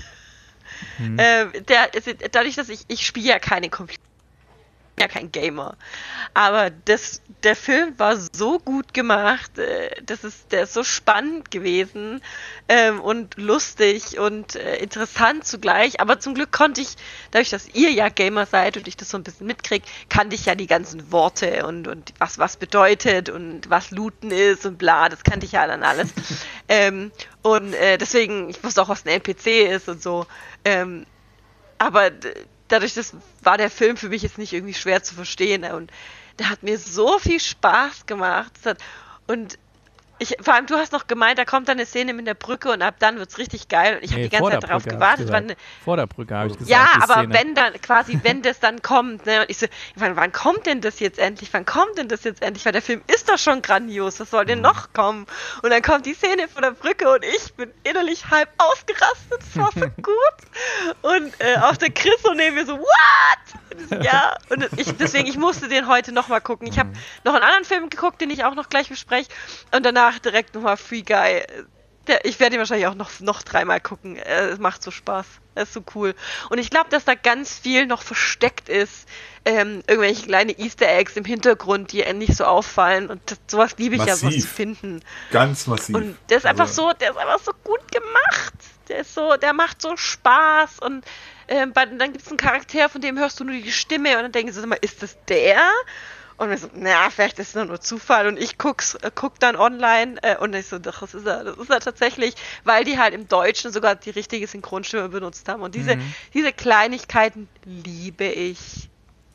Mhm. äh, der, dadurch, dass ich, ich spiele ja keine Computer, ja kein Gamer, aber das, der Film war so gut gemacht, äh, das ist, der ist so spannend gewesen ähm, und lustig und äh, interessant zugleich, aber zum Glück konnte ich, dadurch, dass ihr ja Gamer seid und ich das so ein bisschen mitkriege, kannte ich ja die ganzen Worte und, und was was bedeutet und was Looten ist und bla, das kannte ich ja dann alles. ähm, und äh, deswegen, ich wusste auch, was ein N P C ist und so, ähm, aber d- dadurch, das war der Film für mich jetzt nicht irgendwie schwer zu verstehen. Ne? Und der hat mir so viel Spaß gemacht. Das hat, und ich, vor allem, du hast noch gemeint, da kommt dann eine Szene mit der Brücke und ab dann wird's richtig geil. Und ich habe Nee, die ganze vor Zeit der darauf Brücke, gewartet. hab ich Wann, gesagt. Vor der Brücke habe ich gesagt. ja, die aber Szene. wenn dann quasi, wenn das dann kommt, ne, und ich so, wann, wann kommt denn das jetzt endlich? Wann kommt denn das jetzt endlich? Weil der Film ist doch schon grandios, was soll denn noch kommen? Und dann kommt die Szene von der Brücke und ich bin innerlich halb ausgerastet, das war so gut. Und äh, auch der Chris und neben mir so, what? Und ich so, ja, und ich, deswegen, ich musste den heute nochmal gucken. Ich habe noch einen anderen Film geguckt, den ich auch noch gleich bespreche und danach direkt nochmal Free Guy. Der, ich werde ihn wahrscheinlich auch noch, noch dreimal gucken. Äh, Es macht so Spaß. Es ist so cool. Und ich glaube, dass da ganz viel noch versteckt ist. Ähm, irgendwelche kleine Easter Eggs im Hintergrund, die nicht so auffallen. Und das, sowas liebe ich ja, sowas zu finden. Ganz massiv. Und der ist einfach Also- so, der ist einfach so gut gemacht. Der ist so, der macht so Spaß. Und ähm, bei, dann gibt es einen Charakter, von dem hörst du nur die Stimme und dann denkst du immer, ist das der? Und wir so, na, vielleicht ist es nur Zufall. Und ich guck's, äh, guck dann online äh, und ich so, doch, das ist er, das ist er tatsächlich, weil die halt im Deutschen sogar die richtige Synchronstimme benutzt haben. Und diese, Mhm. diese Kleinigkeiten liebe ich.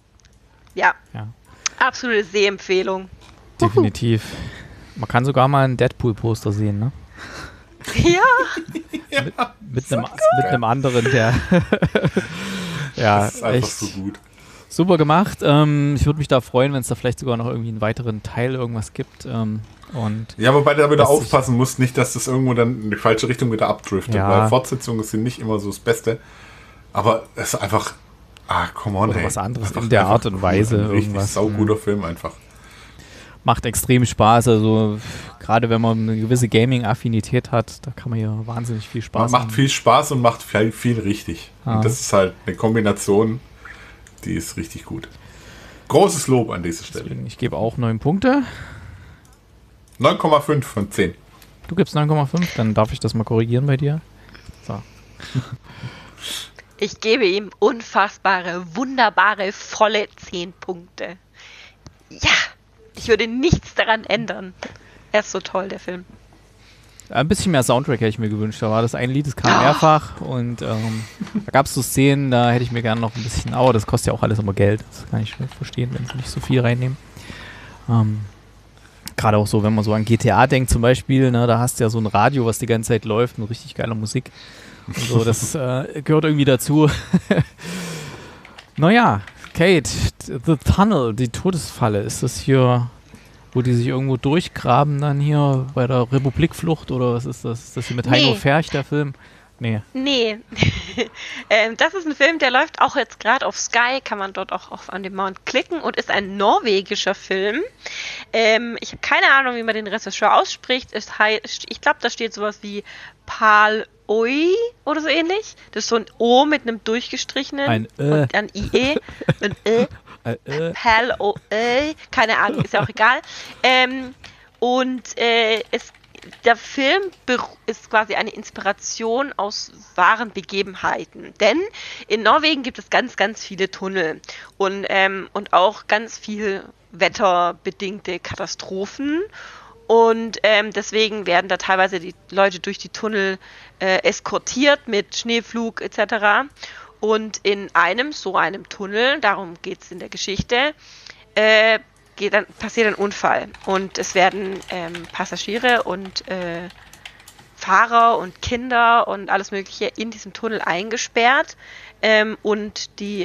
Ja, Ja, absolute Sehempfehlung. definitiv. Man kann sogar mal ein Deadpool-Poster sehen, ne? Ja, Mit einem, mit einem anderen, der ja, Das ist einfach echt so gut. super gemacht. Ähm, ich würde mich da freuen, wenn es da vielleicht sogar noch irgendwie einen weiteren Teil irgendwas gibt. Ähm, und Ja, wobei du da wieder Dass ich- aufpassen musst, nicht, dass das irgendwo dann in die falsche Richtung wieder abdriftet, Ja. weil Fortsetzungen sind nicht immer so das Beste. Aber es ist einfach, ah, come on, Oder ey. was anderes Einfach- in der einfach Art und cool. Weise, Ein richtig irgendwas, sauguter Film einfach. macht extrem Spaß. Also gerade wenn man eine gewisse Gaming-Affinität hat, da kann man hier wahnsinnig viel Spaß Man haben. macht viel Spaß und macht viel, viel richtig. Ah. Und das ist halt eine Kombination, die ist richtig gut. Großes Lob an dieser Stelle. Deswegen, ich gebe auch neun Punkte. neun Komma fünf von zehn. Du gibst neun Komma fünf, dann darf ich das mal korrigieren bei dir. So. ich gebe ihm unfassbare, wunderbare, volle zehn Punkte. Ja, ich würde nichts daran ändern. Er ist so toll, der Film. Ein bisschen mehr Soundtrack hätte ich mir gewünscht. Da war das ein Lied, das kam mehrfach und ähm, da gab es so Szenen, da hätte ich mir gerne noch ein bisschen, aber das kostet ja auch alles immer Geld. Das kann ich verstehen, wenn sie nicht so viel reinnehmen. Ähm, Gerade auch so, wenn man so an G T A denkt zum Beispiel, ne, da hast du ja so ein Radio, was die ganze Zeit läuft, mit richtig geiler Musik. Und so, das äh, gehört irgendwie dazu. Naja, Kate, The Tunnel, die Todesfalle, ist das hier... Wo die sich irgendwo durchgraben dann hier bei der Republikflucht oder was ist das? Ist das hier mit nee. Heino Ferch, der Film? Nee. Nee. ähm, das ist ein Film, der läuft auch jetzt gerade auf Sky, kann man dort auch auf On Demand klicken und ist ein norwegischer Film. Ähm, ich habe keine Ahnung, wie man den Regisseur ausspricht. Es heißt, ich glaube, da steht sowas wie Pal Oi oder so ähnlich. Das ist so ein O mit einem durchgestrichenen ein äh. und ein I E. Ein Ö. Pal O E. Keine Ahnung, ist ja auch egal. Ähm, und äh, es, der Film ist quasi eine Inspiration aus wahren Begebenheiten. Denn in Norwegen gibt es ganz, ganz viele Tunnel und, ähm, und auch ganz viel wetterbedingte Katastrophen. Und ähm, deswegen werden da teilweise die Leute durch die Tunnel äh, eskortiert mit Schneeflug et cetera. Und in einem, so einem Tunnel, darum geht es in der Geschichte, äh, geht dann, passiert ein Unfall. Und es werden ähm, Passagiere und äh, Fahrer und Kinder und alles Mögliche in diesem Tunnel eingesperrt. Ähm, und die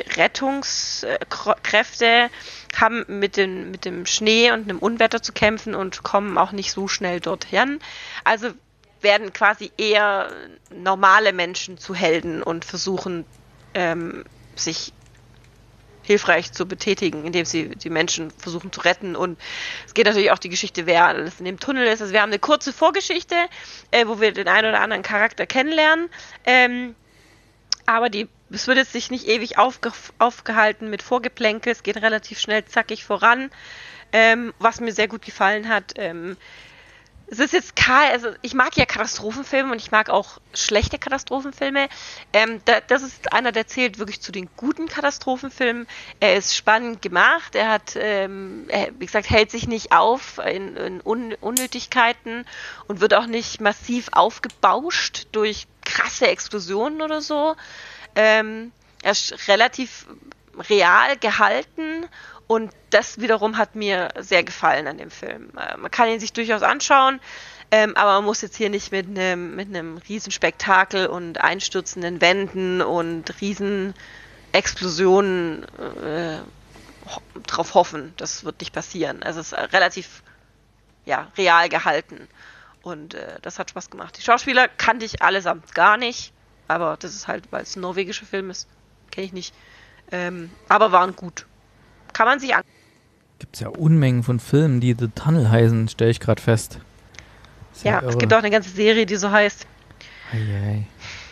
Rettungskräfte haben mit, den, mit dem Schnee und einem Unwetter zu kämpfen und kommen auch nicht so schnell dorthin. Also werden quasi eher normale Menschen zu Helden und versuchen, ähm, sich hilfreich zu betätigen, indem sie die Menschen versuchen zu retten. Und es geht natürlich auch die Geschichte, wer alles in dem Tunnel ist. Also wir haben eine kurze Vorgeschichte, äh, wo wir den einen oder anderen Charakter kennenlernen. Ähm, aber die, es wird jetzt sich nicht ewig aufge, aufgehalten mit Vorgeplänkel. Es geht relativ schnell zackig voran. Ähm, was mir sehr gut gefallen hat, ähm, es ist jetzt kein, also ich mag ja Katastrophenfilme und ich mag auch schlechte Katastrophenfilme. Ähm, da, das ist einer, der zählt wirklich zu den guten Katastrophenfilmen. Er ist spannend gemacht, er hat, ähm, er, wie gesagt, hält sich nicht auf in, in Un- Unnötigkeiten und wird auch nicht massiv aufgebauscht durch krasse Explosionen oder so. Ähm, er ist relativ real gehalten. Und das wiederum hat mir sehr gefallen an dem Film. Äh, man kann ihn sich durchaus anschauen, ähm, aber man muss jetzt hier nicht mit einem mit einem Riesenspektakel und einstürzenden Wänden und Riesenexplosionen äh, ho- drauf hoffen. Das wird nicht passieren. Also es ist relativ ja, real gehalten. Und äh, das hat Spaß gemacht. Die Schauspieler kannte ich allesamt gar nicht, aber das ist halt, weil es ein norwegischer Film ist, kenne ich nicht. Ähm, aber waren gut. Kann man sich an. Gibt es ja Unmengen von Filmen, die The Tunnel heißen, stelle ich gerade fest. Ja, ja es gibt auch eine ganze Serie, die so heißt. Ei, ei.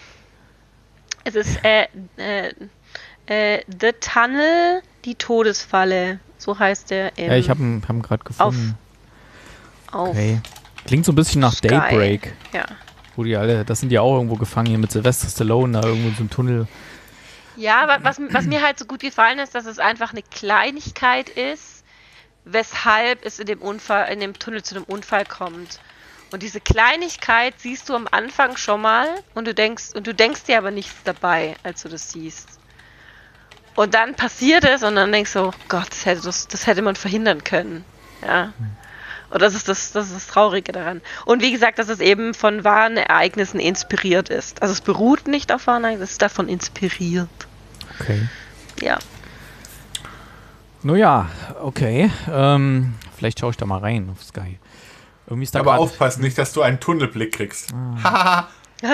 Es ist äh, äh, äh, The Tunnel, die Todesfalle. So heißt der. Ja, ich habe ihn hab gerade gefunden. Auf, okay. Klingt so ein bisschen nach Sky. Daybreak. Ja. Wo die alle, das sind die auch irgendwo gefangen hier mit Sylvester Stallone, da irgendwo in so einem Tunnel. Ja, was, was mir halt so gut gefallen ist, dass es einfach eine Kleinigkeit ist, weshalb es in dem Unfall, in dem Tunnel zu einem Unfall kommt. Und diese Kleinigkeit siehst du am Anfang schon mal und du denkst, und du denkst dir aber nichts dabei, als du das siehst. Und dann passiert es und dann denkst du, oh Gott, das hätte, das, das hätte man verhindern können. Ja. Und das ist das, das ist das Traurige daran. Und wie gesagt, dass es eben von wahren Ereignissen inspiriert ist. Also es beruht nicht auf wahren Ereignissen, es ist davon inspiriert. Okay. Ja. Nun ja, okay. Ähm, vielleicht schaue ich da mal rein auf Sky. Irgendwie ist da aber aufpassen, nicht, dass du einen Tunnelblick kriegst. Ah.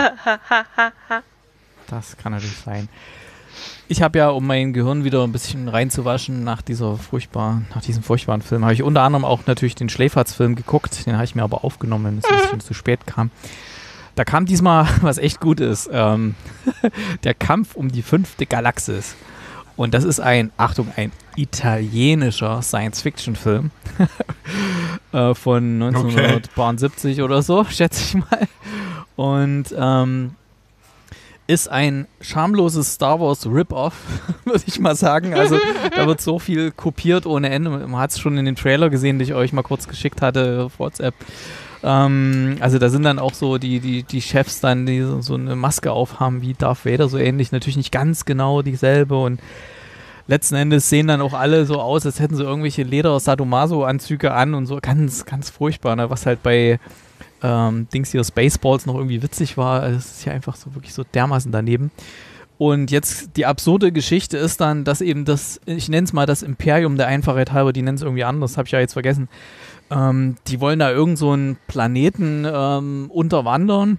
Das kann natürlich sein. Ich habe ja, um mein Gehirn wieder ein bisschen reinzuwaschen nach dieser furchtbaren, nach diesem furchtbaren Film, habe ich unter anderem auch natürlich den Schläferz-Film geguckt. Den habe ich mir aber aufgenommen, wenn es ein bisschen zu spät kam. Da kam diesmal was echt Gutes. Ähm, der Kampf um die fünfte Galaxis. Und das ist ein, Achtung, ein italienischer Science-Fiction-Film äh, von neunzehnhundertsiebzig okay. oder so, schätze ich mal. Und ähm, ist ein schamloses Star Wars Rip-Off, würde ich mal sagen. Also da wird so viel kopiert ohne Ende. Man hat es schon in den Trailer gesehen, den ich euch mal kurz geschickt hatte auf WhatsApp. Ähm, also da sind dann auch so die, die, die Chefs dann, die so, so eine Maske aufhaben wie Darth Vader, so ähnlich. Natürlich nicht ganz genau dieselbe und letzten Endes sehen dann auch alle so aus, als hätten sie irgendwelche Leder-Sadomaso-Anzüge an und so. Ganz, ganz furchtbar, ne? Was halt bei ähm, Dings hier Spaceballs noch irgendwie witzig war. Es ist ja einfach so wirklich so dermaßen daneben. Und jetzt die absurde Geschichte ist dann, dass eben das, ich nenne es mal das Imperium der Einfachheit halber, die nennen es irgendwie anders, habe ich ja jetzt vergessen. Ähm, die wollen da irgend so einen Planeten ähm, unterwandern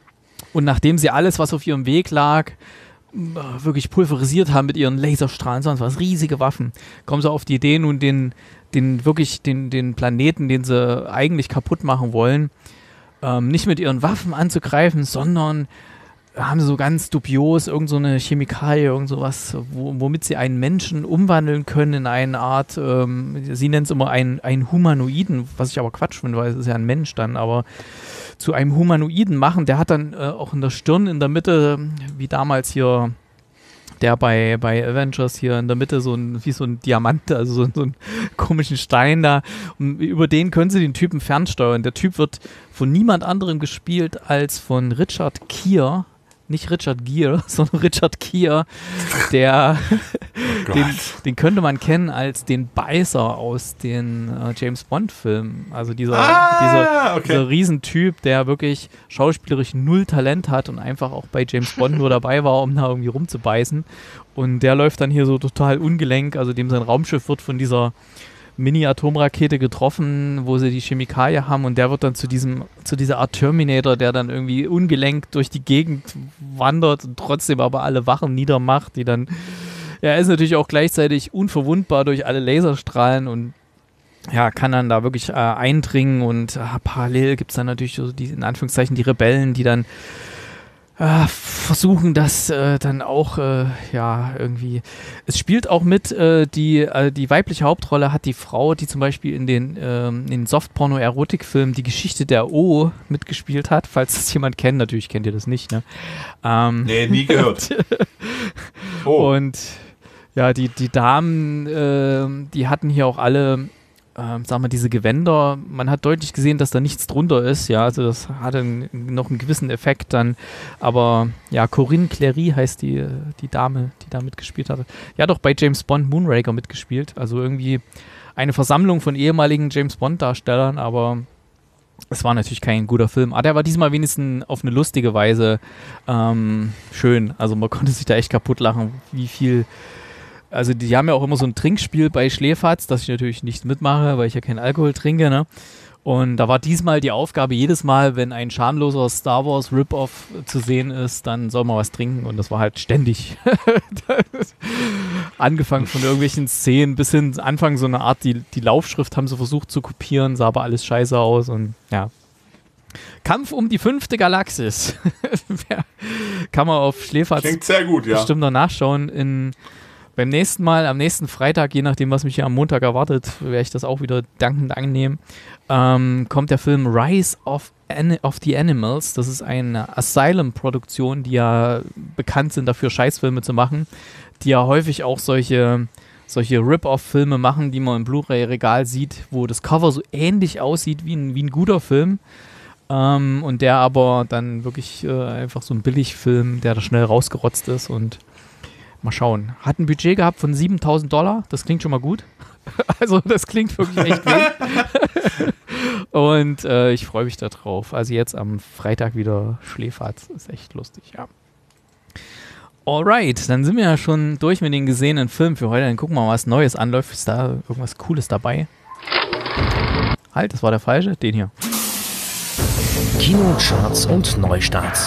und nachdem sie alles, was auf ihrem Weg lag, wirklich pulverisiert haben mit ihren Laserstrahlen, sonst was, riesige Waffen, kommen sie auf die Idee, nun den, den wirklich den, den Planeten, den sie eigentlich kaputt machen wollen, ähm, nicht mit ihren Waffen anzugreifen, sondern haben sie so ganz dubios irgend so eine Chemikalie, irgend sowas, wo, womit sie einen Menschen umwandeln können in eine Art, ähm, sie nennt es immer einen, einen Humanoiden, was ich aber Quatsch finde, weil es ist ja ein Mensch dann, aber zu einem Humanoiden machen, der hat dann äh, auch in der Stirn in der Mitte, wie damals hier der bei, bei Avengers hier in der Mitte so ein, wie so ein Diamant, also so, so einen komischen Stein da. Und über den können sie den Typen fernsteuern. Der Typ wird von niemand anderem gespielt als von Richard Gere. Nicht Richard Gere, sondern Richard Gere, der, oh den, den könnte man kennen als den Beißer aus den äh, James-Bond-Filmen. Also dieser, ah, dieser, okay. dieser Riesentyp, der wirklich schauspielerisch null Talent hat und einfach auch bei James Bond nur dabei war, um da irgendwie rumzubeißen. Und der läuft dann hier so total ungelenk, also dem sein Raumschiff wird von dieser Mini-Atomrakete getroffen, wo sie die Chemikalie haben und der wird dann zu diesem, zu dieser Art Terminator, der dann irgendwie ungelenkt durch die Gegend wandert und trotzdem aber alle Wachen niedermacht, die dann, ja, er ist natürlich auch gleichzeitig unverwundbar durch alle Laserstrahlen und ja, kann dann da wirklich äh, eindringen und äh, parallel gibt es dann natürlich so die, in Anführungszeichen, die Rebellen, die dann Äh, versuchen das äh, dann auch, äh, ja, irgendwie. Es spielt auch mit, äh, die, äh, die weibliche Hauptrolle hat die Frau, die zum Beispiel in den, ähm, in den Softporno-Erotik-Filmen Die Geschichte der O mitgespielt hat, falls das jemand kennt, natürlich kennt ihr das nicht, ne? Ähm, nee, nie gehört. oh. Und ja, die, die Damen, äh, die hatten hier auch alle Ähm, sagen wir, diese Gewänder, man hat deutlich gesehen, dass da nichts drunter ist, ja, also das hatte einen, noch einen gewissen Effekt dann, aber ja, Corinne Cléry heißt die, die Dame, die da mitgespielt hatte. Ja, doch bei James Bond Moonraker mitgespielt, also irgendwie eine Versammlung von ehemaligen James Bond Darstellern, aber es war natürlich kein guter Film, aber der war diesmal wenigstens auf eine lustige Weise ähm, schön, also man konnte sich da echt kaputt lachen, wie viel. Also die haben ja auch immer so ein Trinkspiel bei Schläferz, das ich natürlich nicht mitmache, weil ich ja keinen Alkohol trinke, ne? Und da war diesmal die Aufgabe, jedes Mal, wenn ein schamloser Star Wars Rip-Off zu sehen ist, dann soll man was trinken und das war halt ständig. Angefangen von irgendwelchen Szenen bis hin Anfang so eine Art, die, die Laufschrift haben sie versucht zu kopieren, sah aber alles scheiße aus und ja. Kampf um die fünfte Galaxis. Kann man auf Schläferz Klingt sehr gut, ja. bestimmt noch nachschauen in Beim nächsten Mal, am nächsten Freitag, je nachdem, was mich hier am Montag erwartet, werde ich das auch wieder dankend annehmen, ähm, kommt der Film Rise of, An- of the Animals. Das ist eine Asylum-Produktion, die ja bekannt sind dafür, Scheißfilme zu machen, die ja häufig auch solche, solche Rip-Off-Filme machen, die man im Blu-ray-Regal sieht, wo das Cover so ähnlich aussieht wie ein, wie ein guter Film. Ähm, und der aber dann wirklich äh, einfach so ein Billigfilm, der da schnell rausgerotzt ist und mal schauen. Hat ein Budget gehabt von siebentausend Dollar. Das klingt schon mal gut. Also das klingt wirklich echt gut. Und äh, ich freue mich da drauf. Also jetzt am Freitag wieder Schläferz. Ist echt lustig, ja. Alright, dann sind wir ja schon durch mit den gesehenen Filmen für heute. Dann gucken wir mal, was Neues anläuft. Ist da irgendwas Cooles dabei? Halt, das war der falsche. Den hier. Kinocharts und Neustarts.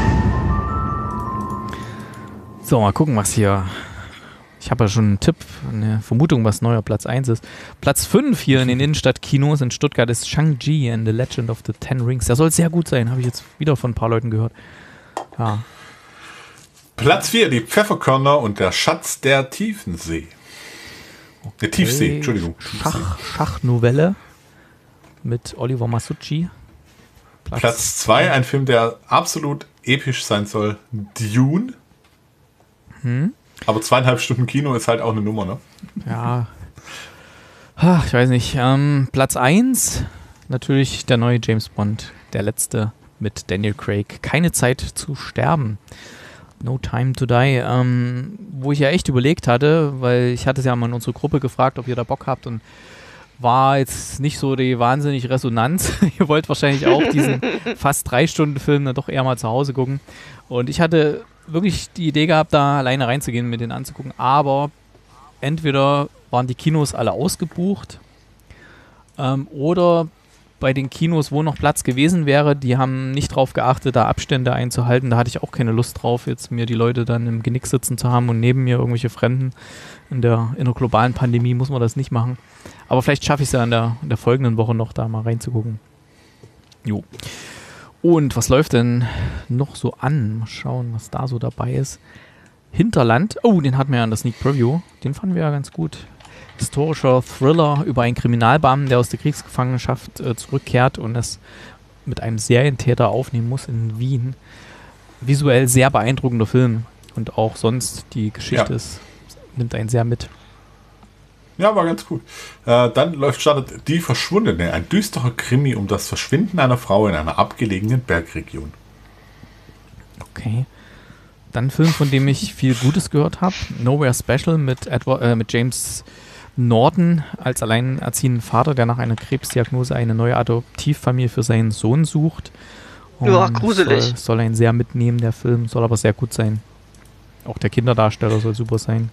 So, mal gucken, was hier. Ich habe ja schon einen Tipp, eine Vermutung, was neuer Platz eins ist. Platz fünf hier in den Innenstadtkinos in Stuttgart ist Shang-Chi and the Legend of the Ten Rings. Der soll sehr gut sein, habe ich jetzt wieder von ein paar Leuten gehört. Ja. Platz vier, die Pfefferkörner und der Schatz der Tiefensee. Okay. Der Tiefsee, Entschuldigung. Schach, Schachnovelle mit Oliver Masucci. Platz zwei, ein Film, der absolut episch sein soll. Dune. Hm? Aber zweieinhalb Stunden Kino ist halt auch eine Nummer, ne? Ja. Ach, ich weiß nicht. Ähm, Platz eins, natürlich der neue James Bond, der letzte mit Daniel Craig. Keine Zeit zu sterben. No Time to Die. Ähm, wo ich ja echt überlegt hatte, weil ich hatte es ja mal in unsere Gruppe gefragt, ob ihr da Bock habt und war jetzt nicht so die wahnsinnig Resonanz. Ihr wollt wahrscheinlich auch diesen fast drei Stunden Film dann doch eher mal zu Hause gucken. Und ich hatte wirklich die Idee gehabt, da alleine reinzugehen, mit denen anzugucken. Aber entweder waren die Kinos alle ausgebucht ähm, oder bei den Kinos, wo noch Platz gewesen wäre, die haben nicht drauf geachtet, da Abstände einzuhalten. Da hatte ich auch keine Lust drauf, jetzt mir die Leute dann im Genick sitzen zu haben und neben mir irgendwelche Fremden. In der, in der globalen Pandemie muss man das nicht machen. Aber vielleicht schaffe ich es ja in der, in der folgenden Woche noch, da mal reinzugucken. Jo. Und was läuft denn noch so an? Mal schauen, was da so dabei ist. Hinterland. Oh, den hatten wir ja in der Sneak Preview. Den fanden wir ja ganz gut. Historischer Thriller über einen Kriminalbeamten, der aus der Kriegsgefangenschaft äh, zurückkehrt und es mit einem Serientäter aufnehmen muss in Wien. Visuell sehr beeindruckender Film. Und auch sonst die Geschichte Ja. ist, nimmt einen sehr mit. Ja, war ganz gut. Äh, dann läuft startet Die Verschwundene, ein düsterer Krimi um das Verschwinden einer Frau in einer abgelegenen Bergregion. Okay. Dann ein Film, von dem ich viel Gutes gehört habe. Nowhere Special mit, Edward, äh, mit James Norton als alleinerziehenden Vater, der nach einer Krebsdiagnose eine neue Adoptivfamilie für seinen Sohn sucht. Und Ja, gruselig. Soll, soll einen sehr mitnehmen, der Film. Soll aber sehr gut sein. Auch der Kinderdarsteller soll super sein.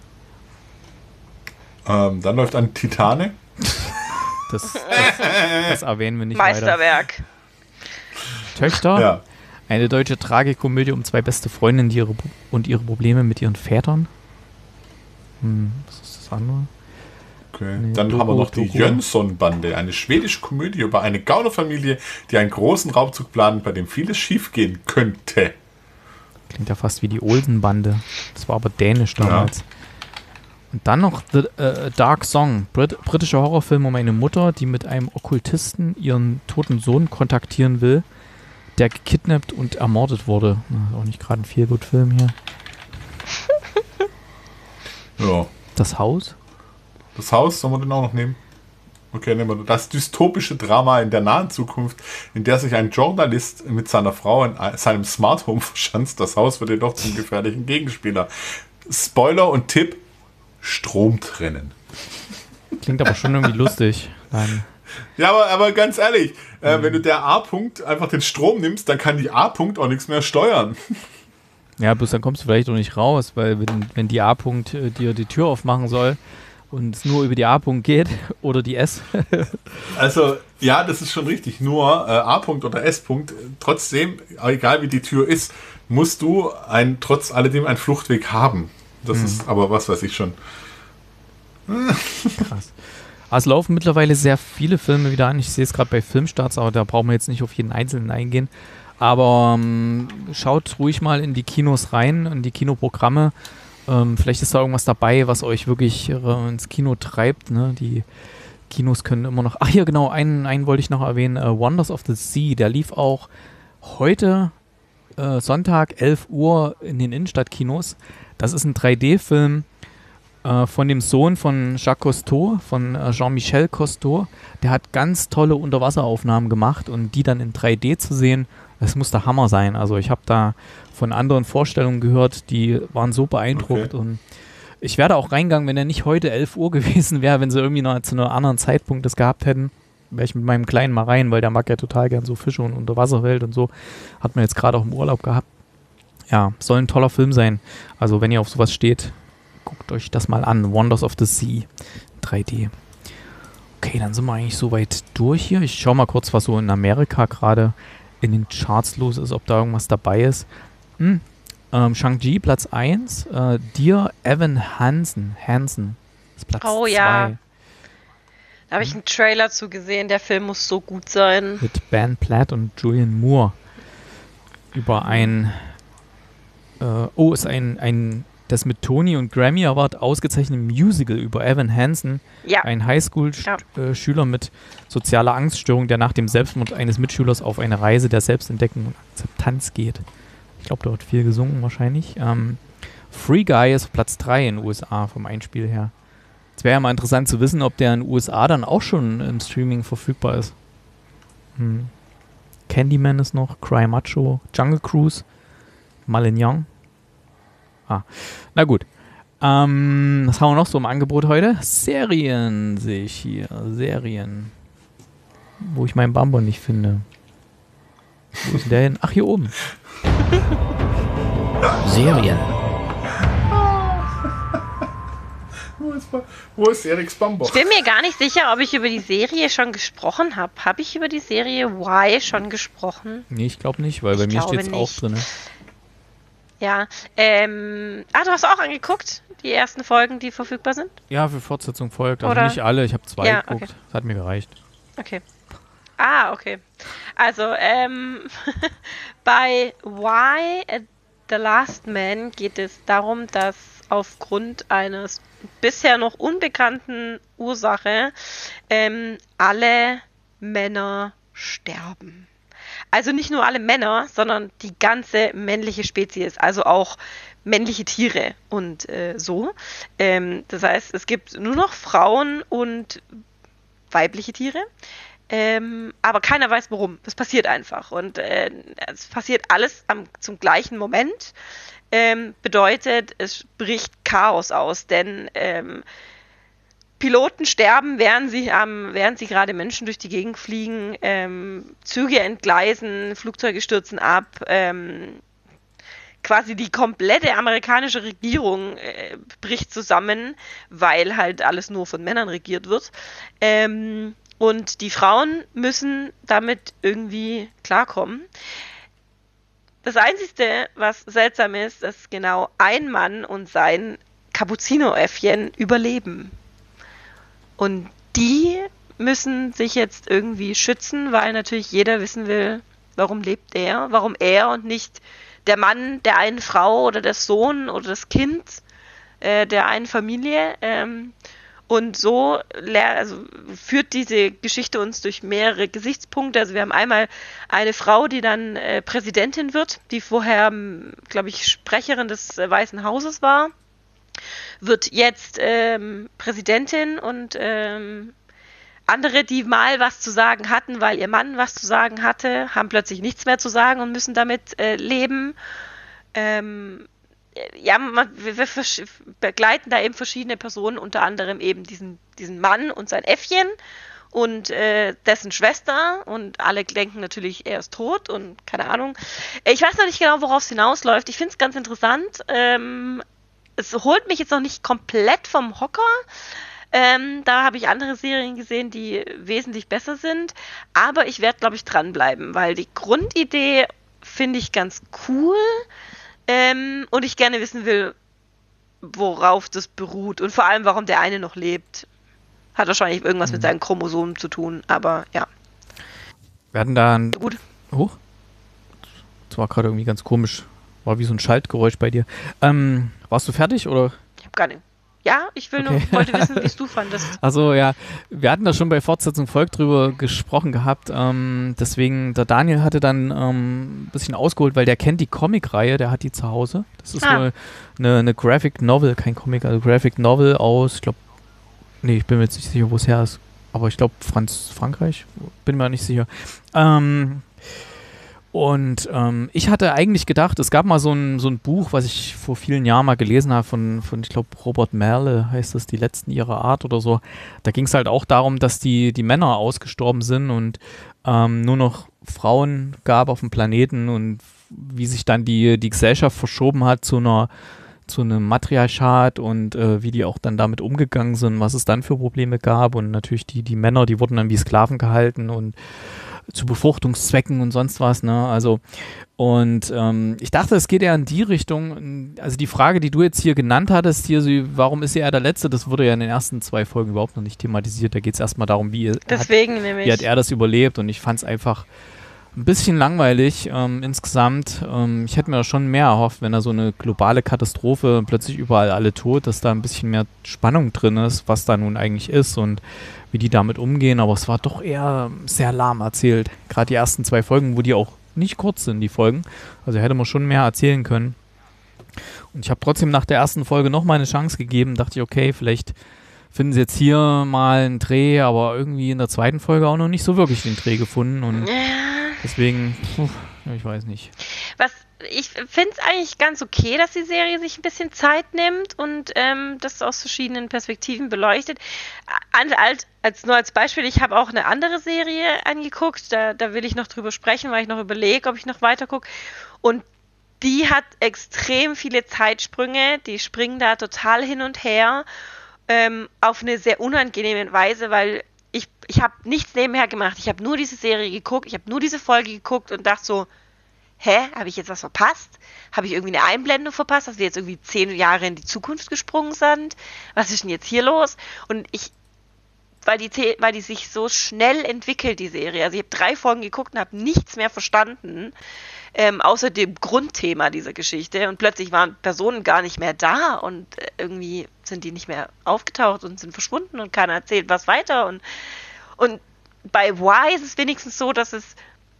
Ähm, dann läuft an Titane. Das, das, das erwähnen wir nicht weiter. Meisterwerk. Töchter. Ja. Eine deutsche Tragikomödie um zwei beste Freundinnen die ihre, und ihre Probleme mit ihren Vätern. Hm, was ist das andere? Okay. Nee, Dann Doku, haben wir noch die Doku. Jönsson-Bande, eine schwedische Komödie über eine Gaunerfamilie, die einen großen Raubzug planen, bei dem vieles schiefgehen könnte. Klingt ja fast wie die Olsen-Bande. Das war aber dänisch damals. Und dann noch The äh, Dark Song, Brit britischer Horrorfilm um eine Mutter, die mit einem Okkultisten ihren toten Sohn kontaktieren will, der gekidnappt und ermordet wurde. Na, ist auch nicht gerade ein Feelgood-Film hier. Ja. Das Haus? Das Haus, sollen wir den auch noch nehmen? Okay, nehmen wir das dystopische Drama in der nahen Zukunft, in der sich ein Journalist mit seiner Frau in seinem Smart Home verschanzt. Das Haus wird jedoch zum gefährlichen Gegenspieler. Spoiler und Tipp: Strom trennen. Klingt aber schon irgendwie lustig. Dann Ja, aber, aber ganz ehrlich, äh, wenn du der A-Punkt einfach den Strom nimmst, dann kann die A-Punkt auch nichts mehr steuern. ja, bloß dann kommst du vielleicht auch nicht raus, weil wenn, wenn die A-Punkt äh, dir die Tür aufmachen soll und es nur über die A-Punkt geht oder die S. Also, ja, das ist schon richtig. Nur äh, A-Punkt oder S-Punkt, trotzdem, egal wie die Tür ist, musst du ein, trotz alledem einen Fluchtweg haben. Das Mhm. ist aber was weiß ich schon. Krass. Aber es laufen mittlerweile sehr viele Filme wieder an. Ich sehe es gerade bei Filmstarts, aber da brauchen wir jetzt nicht auf jeden einzelnen eingehen. Aber ähm, schaut ruhig mal in die Kinos rein, in die Kinoprogramme. Ähm, vielleicht ist da irgendwas dabei, was euch wirklich äh, ins Kino treibt. Ne? Die Kinos können immer noch... Ach hier, genau, einen, einen wollte ich noch erwähnen. Äh, Wonders of the Sea, der lief auch heute äh, Sonntag, elf Uhr in den Innenstadtkinos. Das ist ein drei D-Film äh, von dem Sohn von Jacques Cousteau, von äh, Jean-Michel Cousteau. Der hat ganz tolle Unterwasseraufnahmen gemacht und die dann in drei D zu sehen, das muss der Hammer sein. Also ich habe da von anderen Vorstellungen gehört, die waren so beeindruckt. Okay. Und ich wäre da auch reingegangen, wenn er nicht heute elf Uhr gewesen wäre, wenn sie irgendwie noch zu einem anderen Zeitpunkt das gehabt hätten, wäre ich mit meinem Kleinen mal rein, weil der mag ja total gern so Fische und Unterwasserwelt und so. Hat man jetzt gerade auch im Urlaub gehabt. Ja, soll ein toller Film sein. Also wenn ihr auf sowas steht, guckt euch das mal an. Wonders of the Sea, drei D. Okay, dann sind wir eigentlich soweit durch hier. Ich schaue mal kurz, was so in Amerika gerade in den Charts los ist, ob da irgendwas dabei ist. Hm. Ähm, Shang-Chi, Platz eins. Äh, Dear Evan Hansen. Hansen ist Platz zwei. Oh ja. Da habe ich einen Trailer zu gesehen. Der Film muss so gut sein. Mit Ben Platt und Julian Moore. Über ein äh, oh, ist ein, ein das mit Tony und Grammy Award ausgezeichnete Musical über Evan Hansen, Ja. ein Highschool-Schüler Ja. mit sozialer Angststörung, der nach dem Selbstmord eines Mitschülers auf eine Reise der Selbstentdeckung und Akzeptanz geht. Ich glaube, da wird viel gesungen wahrscheinlich. Ähm, Free Guy ist Platz drei in den U S A vom Einspiel her. Es wäre ja mal interessant zu wissen, ob der in den U S A dann auch schon im Streaming verfügbar ist. Hm. Candyman ist noch, Cry Macho, Jungle Cruise, Malignon. Ah, na gut. Ähm, was haben wir noch so im Angebot heute? Serien sehe ich hier. Serien. Wo ich meinen Bambon nicht finde. Wo ist denn der hin? Ach, hier oben. Serien. Wo ist, wo ist Eriks Bambon? Ich bin mir gar nicht sicher, ob ich über die Serie schon gesprochen habe. Habe ich über die Serie Y schon gesprochen? Nee, ich glaube nicht, weil Ich bei mir glaube steht es auch nicht. drin. Ja. Ähm, ah, du hast auch angeguckt, die ersten Folgen, die verfügbar sind? Ja, für Fortsetzung folgt. Also Oder? nicht alle, ich habe zwei Ja, geguckt. okay. Das hat mir gereicht. Okay. Ah, okay. Also, ähm, bei Y, äh, The Last Man geht es darum, dass aufgrund eines bisher noch unbekannten Ursache ähm, alle Männer sterben. Also nicht nur alle Männer, sondern die ganze männliche Spezies, also auch männliche Tiere und äh, so. Ähm, das heißt, es gibt nur noch Frauen und weibliche Tiere. Ähm, aber keiner weiß warum. Das passiert einfach. Und äh, es passiert alles am, zum gleichen Moment. Ähm, bedeutet, es bricht Chaos aus, denn ähm, Piloten sterben, während sie, ähm, während sie gerade Menschen durch die Gegend fliegen, ähm, Züge entgleisen, Flugzeuge stürzen ab, ähm, quasi die komplette amerikanische Regierung äh, bricht zusammen, weil halt alles nur von Männern regiert wird. Ähm, und die Frauen müssen damit irgendwie klarkommen. Das Einzige, was seltsam ist, dass genau ein Mann und sein Kapuzineräffchen überleben. Und die müssen sich jetzt irgendwie schützen, weil natürlich jeder wissen will, warum lebt er, warum er und nicht der Mann der einen Frau oder der Sohn oder das Kind äh, der einen Familie. Ähm, und so also, führt diese Geschichte uns durch mehrere Gesichtspunkte. Also wir haben einmal eine Frau, die dann äh, Präsidentin wird, die vorher, glaube ich, Sprecherin des äh, Weißen Hauses war, wird jetzt ähm, Präsidentin und ähm, andere, die mal was zu sagen hatten, weil ihr Mann was zu sagen hatte, haben plötzlich nichts mehr zu sagen und müssen damit äh, leben. Ähm, ja, man, wir, wir begleiten da eben verschiedene Personen, unter anderem eben diesen, diesen Mann und sein Äffchen und äh, dessen Schwester und alle denken natürlich, er ist tot und keine Ahnung. Ich weiß noch nicht genau, worauf es hinausläuft. Ich finde es ganz interessant. Ähm, es holt mich jetzt noch nicht komplett vom Hocker. Ähm, da habe ich andere Serien gesehen, die wesentlich besser sind. Aber ich werde, glaube ich, dranbleiben, weil die Grundidee finde ich ganz cool. Ähm, und ich gerne wissen will, worauf das beruht. Und vor allem, warum der eine noch lebt. Hat wahrscheinlich irgendwas mhm. mit seinen Chromosomen zu tun. Aber ja. Wir hatten da ein... Gut. Hoch? Das war gerade irgendwie ganz komisch. War wie so ein Schaltgeräusch bei dir. Ähm, warst du fertig, oder? Ich habe gar nicht... Ja, ich will okay. nur, wollte wissen, wie es du fandest. Also ja, wir hatten da schon bei Fortsetzung folgt drüber gesprochen gehabt. Ähm, deswegen, der Daniel hatte dann ähm, ein bisschen ausgeholt, weil der kennt die Comic-Reihe, der hat die zu Hause. Das ist ah. wohl eine, eine Graphic Novel, kein Comic, also Graphic Novel aus, ich glaube, nee, ich bin mir jetzt nicht sicher, wo es her ist. Aber ich glaube, Franz Frankreich, bin mir nicht sicher. Ähm, Und ähm, ich hatte eigentlich gedacht, es gab mal so ein, so ein Buch, was ich vor vielen Jahren mal gelesen habe, von, von ich glaube, Robert Merle heißt das, Die Letzten ihrer Art oder so. Da ging es halt auch darum, dass die, die Männer ausgestorben sind und ähm, nur noch Frauen gab auf dem Planeten und wie sich dann die, die Gesellschaft verschoben hat zu einer zu einem Matriarchat und äh, wie die auch dann damit umgegangen sind, was es dann für Probleme gab und natürlich die, die Männer, die wurden dann wie Sklaven gehalten und zu Befruchtungszwecken und sonst was, ne, also und ähm, ich dachte, es geht eher in die Richtung, also die Frage, die du jetzt hier genannt hattest, hier so, warum ist er der Letzte, das wurde ja in den ersten zwei Folgen überhaupt noch nicht thematisiert, da geht es erstmal darum, wie, Deswegen hat, nämlich. wie hat er das überlebt und ich fand es einfach ein bisschen langweilig ähm, insgesamt. Ähm, ich hätte mir schon mehr erhofft, wenn da so eine globale Katastrophe plötzlich überall alle tot, dass da ein bisschen mehr Spannung drin ist, was da nun eigentlich ist und wie die damit umgehen. Aber es war doch eher sehr lahm erzählt. Gerade die ersten zwei Folgen, wo die auch nicht kurz sind, die Folgen. Also hätte man schon mehr erzählen können. Und ich habe trotzdem nach der ersten Folge noch mal eine Chance gegeben. Dachte ich, okay, vielleicht finden sie jetzt hier mal einen Dreh, aber irgendwie in der zweiten Folge auch noch nicht so wirklich den Dreh gefunden und Ja. deswegen, puh, ich weiß nicht. Was ich finde es eigentlich ganz okay, dass die Serie sich ein bisschen Zeit nimmt und ähm, das aus verschiedenen Perspektiven beleuchtet. An, als, als, nur als Beispiel, ich habe auch eine andere Serie angeguckt, da, da will ich noch drüber sprechen, weil ich noch überlege, ob ich noch weiter gucke. Und die hat extrem viele Zeitsprünge, die springen da total hin und her, ähm, auf eine sehr unangenehme Weise, weil ich, ich habe nichts nebenher gemacht. Ich habe nur diese Serie geguckt, ich habe nur diese Folge geguckt und dachte so, hä, habe ich jetzt was verpasst? Habe ich irgendwie eine Einblendung verpasst, dass wir jetzt irgendwie zehn Jahre in die Zukunft gesprungen sind? Was ist denn jetzt hier los? Und ich, weil die, weil die sich so schnell entwickelt, die Serie. Also ich habe drei Folgen geguckt und habe nichts mehr verstanden, ähm, außer dem Grundthema dieser Geschichte. Und plötzlich waren Personen gar nicht mehr da und äh, irgendwie sind die nicht mehr aufgetaucht und sind verschwunden und keiner erzählt was weiter. Und, und bei Y ist es wenigstens so, dass es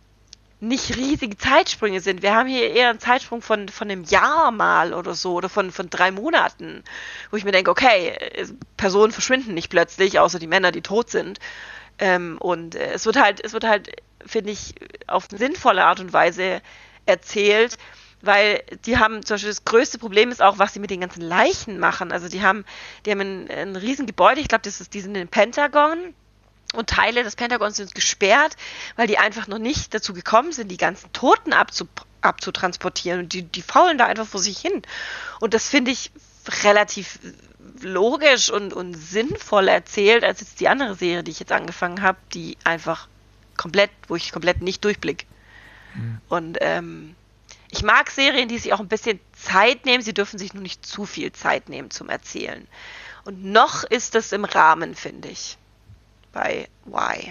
nicht riesige Zeitsprünge sind. Wir haben hier eher einen Zeitsprung von, von einem Jahr mal oder so oder von, von drei Monaten, wo ich mir denke, okay, Personen verschwinden nicht plötzlich, außer die Männer, die tot sind. Ähm, und äh, es wird halt, es wird halt, finde ich, auf eine sinnvolle Art und Weise erzählt, weil die haben, zum Beispiel das größte Problem ist auch, was sie mit den ganzen Leichen machen. Also die haben, die haben ein, ein riesen Gebäude, ich glaube, das ist, die sind im Pentagon. Und Teile des Pentagons sind gesperrt, weil die einfach noch nicht dazu gekommen sind, die ganzen Toten abzu, abzutransportieren. Und die, die faulen da einfach vor sich hin. Und das finde ich relativ logisch und, und sinnvoll erzählt, als jetzt die andere Serie, die ich jetzt angefangen habe, die einfach komplett, wo ich komplett nicht durchblick. Mhm. Und ähm, ich mag Serien, die sich auch ein bisschen Zeit nehmen. Sie dürfen sich nur nicht zu viel Zeit nehmen zum Erzählen. Und noch ist das im Rahmen, finde ich. Bei Y.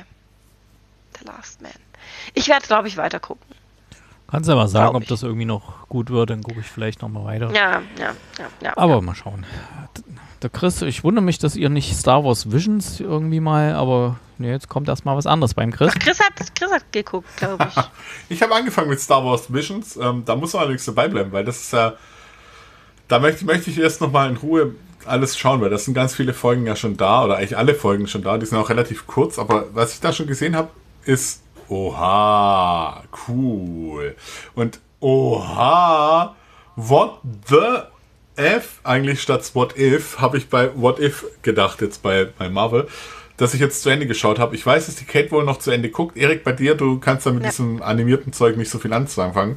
The Last Man. Ich werde, glaube ich, weiter gucken. Kannst du aber sagen, ob das irgendwie noch gut wird, dann gucke ich vielleicht nochmal weiter. Ja, ja, ja. ja aber ja. mal schauen. Der Chris, ich wundere mich, dass ihr nicht Star Wars Visions irgendwie mal, aber nee, jetzt kommt erstmal was anderes beim Chris. Ach, Chris hat, Chris hat geguckt, glaube ich. Ich habe angefangen mit Star Wars Visions. Ähm, da muss man allerdings dabei bleiben, weil das ist ja, äh, da möchte, möchte ich erst nochmal in Ruhe alles schauen, weil das sind ganz viele Folgen ja schon da, oder eigentlich alle Folgen schon da, die sind auch relativ kurz, aber was ich da schon gesehen habe, ist oha, cool. Und oha, what the F, eigentlich statt what if, habe ich bei what if gedacht, jetzt bei, bei Marvel, dass ich jetzt zu Ende geschaut habe. Ich weiß, dass die Kate wohl noch zu Ende guckt. Erik, bei dir, du kannst da mit ja. diesem animierten Zeug nicht so viel anfangen.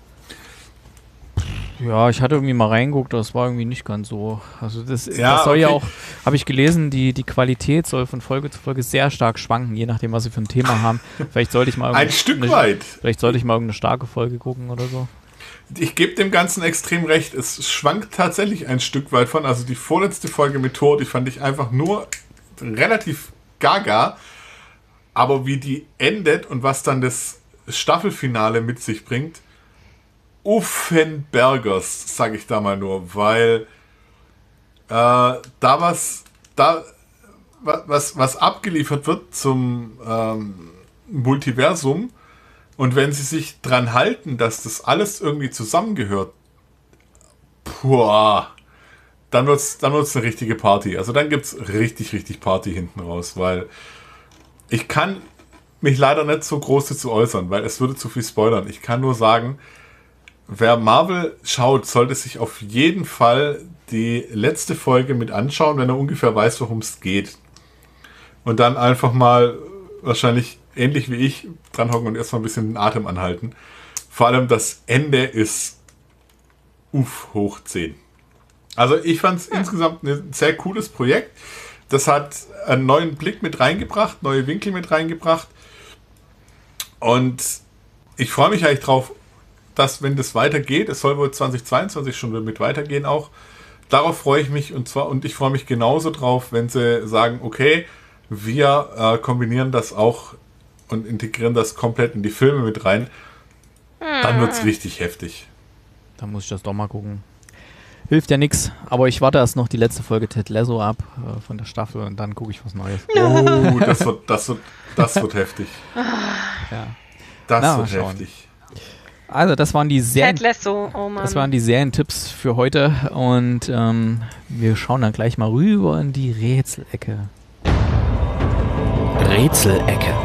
Ja, ich hatte irgendwie mal reingeguckt, das war irgendwie nicht ganz so. Also das, ja, das soll okay. ja auch, habe ich gelesen, die, die Qualität soll von Folge zu Folge sehr stark schwanken, je nachdem, was sie für ein Thema haben. Vielleicht sollte ich mal ein Stück weit. Vielleicht sollte ich mal irgendeine starke Folge gucken oder so. Ich gebe dem Ganzen extrem recht. Es schwankt tatsächlich ein Stück weit von. Also die vorletzte Folge mit Thor, die fand ich einfach nur relativ gaga. Aber wie die endet und was dann das Staffelfinale mit sich bringt, Uffenbergers, sage ich da mal nur, weil äh, da was da was, was abgeliefert wird zum ähm, Multiversum und wenn sie sich dran halten, dass das alles irgendwie zusammengehört, boah, dann wird's, dann wird's eine richtige Party. Also dann gibt's richtig, richtig Party hinten raus, weil ich kann mich leider nicht so groß dazu äußern, weil es würde zu viel spoilern. Ich kann nur sagen, wer Marvel schaut, sollte sich auf jeden Fall die letzte Folge mit anschauen, wenn er ungefähr weiß, worum es geht. Und dann einfach mal wahrscheinlich ähnlich wie ich dranhocken und erstmal ein bisschen den Atem anhalten. Vor allem das Ende ist uff, hoch zehn. Also ich fand es ja. insgesamt ein sehr cooles Projekt. Das hat einen neuen Blick mit reingebracht, neue Winkel mit reingebracht. Und ich freue mich eigentlich drauf, dass, wenn das weitergeht, es soll wohl zweitausendzweiundzwanzig schon mit weitergehen auch, darauf freue ich mich und zwar und ich freue mich genauso drauf, wenn sie sagen, okay, wir äh, kombinieren das auch und integrieren das komplett in die Filme mit rein, dann wird es richtig heftig. Da muss ich das doch mal gucken. Hilft ja nichts, aber ich warte erst noch die letzte Folge Ted Lasso ab äh, von der Staffel und dann gucke ich was Neues. Oh, das wird, das wird, das wird heftig. Ja. Das Na, wird heftig. Also das waren die Serien. Ted Lasso, oh Mann. Das waren die Serientipps für heute und ähm, wir schauen dann gleich mal rüber in die Rätselecke. Rätselecke.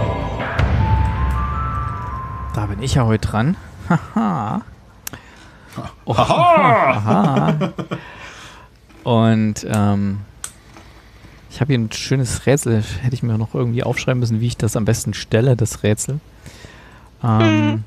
Da bin ich ja heute dran. Haha. Oh, haha. Und ähm, ich habe hier ein schönes Rätsel. Hätte ich mir noch irgendwie aufschreiben müssen, wie ich das am besten stelle, das Rätsel. Ähm,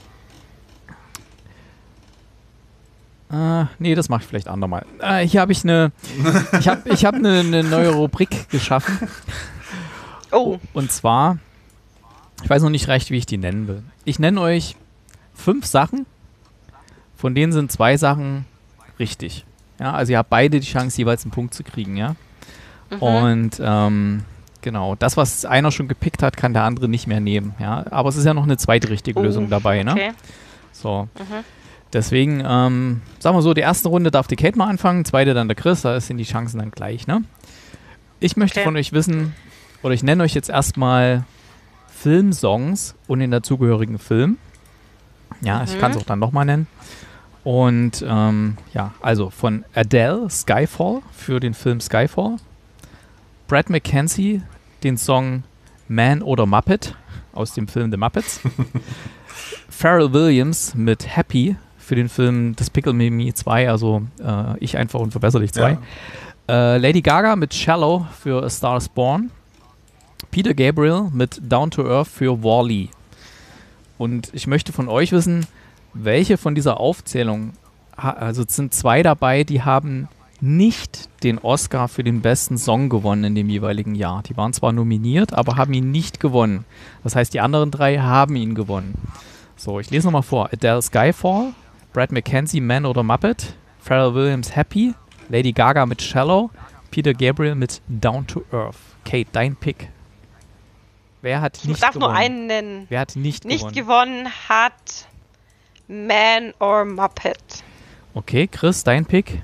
hm. äh, nee, das mache ich vielleicht andermal. Äh, hier habe ich eine ich habe ich hab eine, eine neue Rubrik geschaffen. Oh. Und zwar, ich weiß noch nicht recht, wie ich die nennen will. Ich nenne euch fünf Sachen, von denen sind zwei Sachen richtig. Ja, also ihr habt beide die Chance, jeweils einen Punkt zu kriegen, ja. Mhm. Und ähm, genau, das, was einer schon gepickt hat, kann der andere nicht mehr nehmen, ja. Aber es ist ja noch eine zweite richtige oh, Lösung dabei, ne? Okay. So. Mhm. Deswegen, ähm, sagen wir so, die erste Runde darf die Kate mal anfangen, zweite dann der Chris, da sind die Chancen dann gleich, ne? Ich möchte Okay. von euch wissen, oder ich nenne euch jetzt erstmal Filmsongs und den dazugehörigen Film. Ja, Mhm. ich kann es auch dann nochmal nennen. Und ähm, ja, also von Adele, Skyfall, für den Film Skyfall. Brad McKenzie, den Song Man oder Muppet aus dem Film The Muppets. Pharrell Williams mit Happy für den Film Despicable Me zwei, also äh, Ich einfach unverbesserlich zwei. Ja. Äh, Lady Gaga mit Shallow für A Star is Born. Peter Gabriel mit Down to Earth für Wall-E. Und ich möchte von euch wissen, welche von dieser Aufzählung, also es sind zwei dabei, die haben nicht den Oscar für den besten Song gewonnen in dem jeweiligen Jahr. Die waren zwar nominiert, aber haben ihn nicht gewonnen. Das heißt, die anderen drei haben ihn gewonnen. So, ich lese nochmal vor. Adele, Skyfall, Brad McKenzie, Man oder Muppet, Pharrell Williams, Happy, Lady Gaga mit Shallow, Peter Gabriel mit Down to Earth. Kate, dein Pick. Wer hat nicht Ich darf gewonnen? nur einen nennen. Wer hat nicht, Nicht gewonnen? gewonnen hat Man or Muppet. Okay, Chris, dein Pick.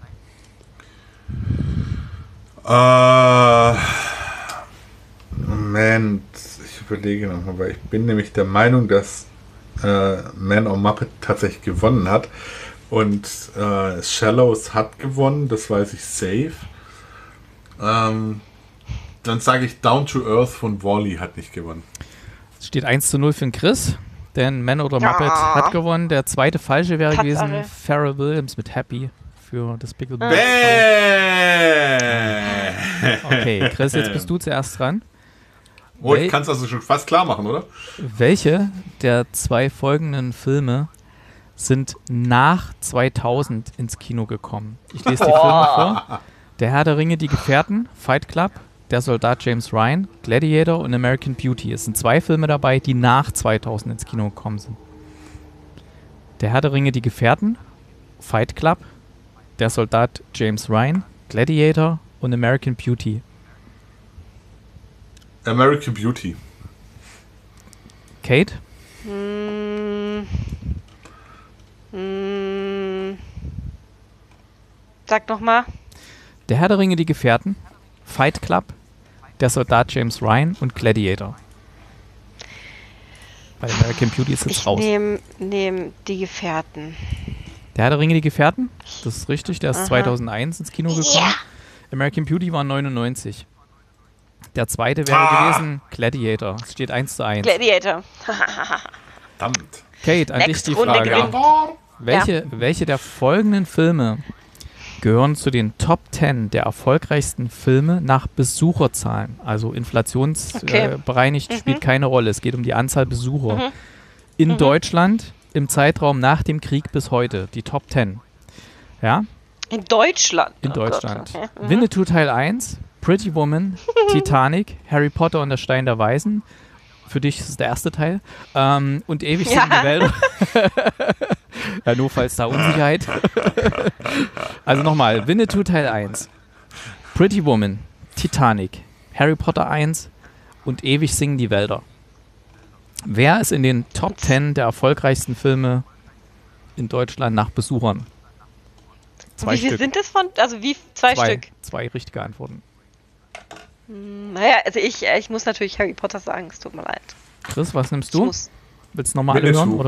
Äh, Moment, ich überlege nochmal, weil ich bin nämlich der Meinung, dass äh, Man or Muppet tatsächlich gewonnen hat. Und äh, Shallows hat gewonnen, das weiß ich safe. Ähm, dann sage ich Down to Earth von Wall-E hat nicht gewonnen. Es steht eins zu null für den Chris, denn Man oder Muppet Ja. hat gewonnen. Der zweite falsche wäre Tatsache. gewesen Pharrell Williams mit Happy für Despicable Me. Bäh! Okay, Chris, jetzt bist du zuerst dran. Oh, Wel- ich kann es also schon fast klar machen, oder? Welche der zwei folgenden Filme sind nach zweitausend ins Kino gekommen? Ich lese die Filme vor. Der Herr der Ringe, die Gefährten, Fight Club, Der Soldat James Ryan, Gladiator und American Beauty. Es sind zwei Filme dabei, die nach zweitausend ins Kino gekommen sind. Der Herr der Ringe, die Gefährten, Fight Club, Der Soldat James Ryan, Gladiator und American Beauty. American Beauty. Kate? Hm. Hm. Sag nochmal. Der Herr der Ringe, die Gefährten, Fight Club, Der Soldat James Ryan und Gladiator. Bei American Beauty ist jetzt Ich raus. nehme nehm die Gefährten. Der Herr der Ringe, die Gefährten, das ist richtig, der ist Aha. zweitausendeins ins Kino gekommen. Ja. American Beauty war neunundneunzig. Der zweite wäre Ah. gewesen Gladiator. Es steht eins zu eins. Gladiator. Verdammt. Kate, an dich Next die Runde Frage. gewinnt. Welche, welche der folgenden Filme gehören zu den Top zehn der erfolgreichsten Filme nach Besucherzahlen? Also inflationsbereinigt Okay. spielt Mhm. keine Rolle. Es geht um die Anzahl Besucher. Mhm. In Mhm. Deutschland im Zeitraum nach dem Krieg bis heute. Die Top zehn. Ja, In Deutschland. in Oh Gott, Deutschland. okay. Mhm. Winnetou Teil eins, Pretty Woman, Titanic, Harry Potter und der Stein der Weisen. Für dich ist es der erste Teil. Ähm, und ewig sind Ja. die Wälder. Ja, nur falls da Unsicherheit. Also nochmal, Winnetou Teil eins, Pretty Woman, Titanic, Harry Potter eins und ewig singen die Wälder. Wer ist in den Top zehn der erfolgreichsten Filme in Deutschland nach Besuchern? Zwei Wie viel Stück. sind das von? Also wie? Zwei, Zwei, Stück. zwei richtige Antworten. Naja, also ich, äh, ich muss natürlich Harry Potter sagen, es tut mir leid. Chris, was nimmst Ich du? muss. Willst du nochmal alle Winnetou. hören? Oder?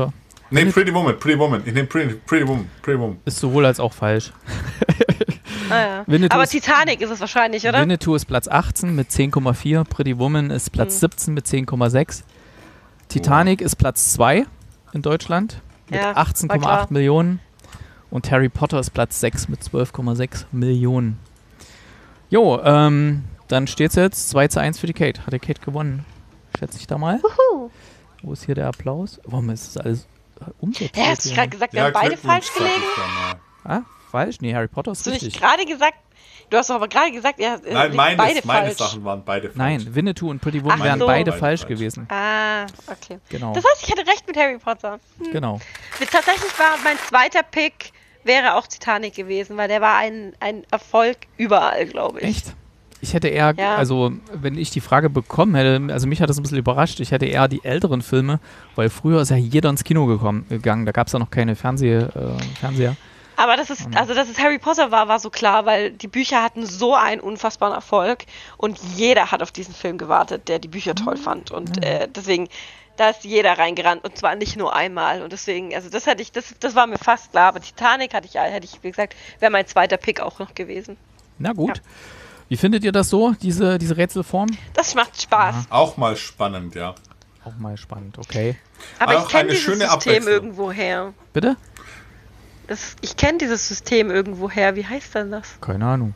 Nee, Pretty Woman, Pretty Woman. Ich nehme Pretty, Pretty Woman, Pretty Woman. Ist sowohl als auch falsch. Ah, ja. Aber ist, Titanic ist es wahrscheinlich, oder? Winnetou ist Platz achtzehn mit zehn Komma vier. Pretty Woman ist Platz mhm. siebzehn mit zehn Komma sechs. Titanic oh. ist Platz zwei in Deutschland mit ja, achtzehn Komma acht Millionen. Und Harry Potter ist Platz sechs mit zwölf Komma sechs Millionen. Jo, ähm, dann steht es jetzt zwei zu eins für die Kate. Hat die Kate gewonnen? Schätze ich da mal. Uhu. Wo ist hier der Applaus? Warum ist das alles umsortiert? Ja, hast du gerade gesagt, wir ja, haben beide falsch gelegen? Ah, falsch? Nee, Harry Potter ist hast richtig. Du gerade gesagt, du hast doch aber gerade gesagt, ja, Nein, meines, beide meine falsch. Sachen waren beide falsch. Nein, Winnetou und Pretty Woman wären so. beide, beide falsch, falsch gewesen. Ah, okay. Genau. Das heißt, ich hatte recht mit Harry Potter. Hm. Genau. Tatsächlich war mein zweiter Pick wäre auch Titanic gewesen, weil der war ein, ein Erfolg überall, glaube ich. Echt? Ich hätte eher, ja. also wenn ich die Frage bekommen hätte, also mich hat das ein bisschen überrascht, ich hätte eher die älteren Filme, weil früher ist ja jeder ins Kino gekommen, gegangen, da gab es ja noch keine Fernseh, äh, Fernseher. Aber das ist, also dass es Harry Potter war, war so klar, weil die Bücher hatten so einen unfassbaren Erfolg und jeder hat auf diesen Film gewartet, der die Bücher toll fand und äh, deswegen, da ist jeder reingerannt und zwar nicht nur einmal und deswegen, also das hätte ich, das, das war mir fast klar, aber Titanic hatte ich, hätte ich, wie gesagt, wäre mein zweiter Pick auch noch gewesen. Na gut. Ja. Wie findet ihr das so, diese, diese Rätselform? Das macht Spaß. Ja. Auch mal spannend, ja. Auch mal spannend, okay. Aber auch ich kenne dieses System irgendwoher. Bitte? Das, ich kenne dieses System irgendwoher. Wie heißt denn das? Keine Ahnung.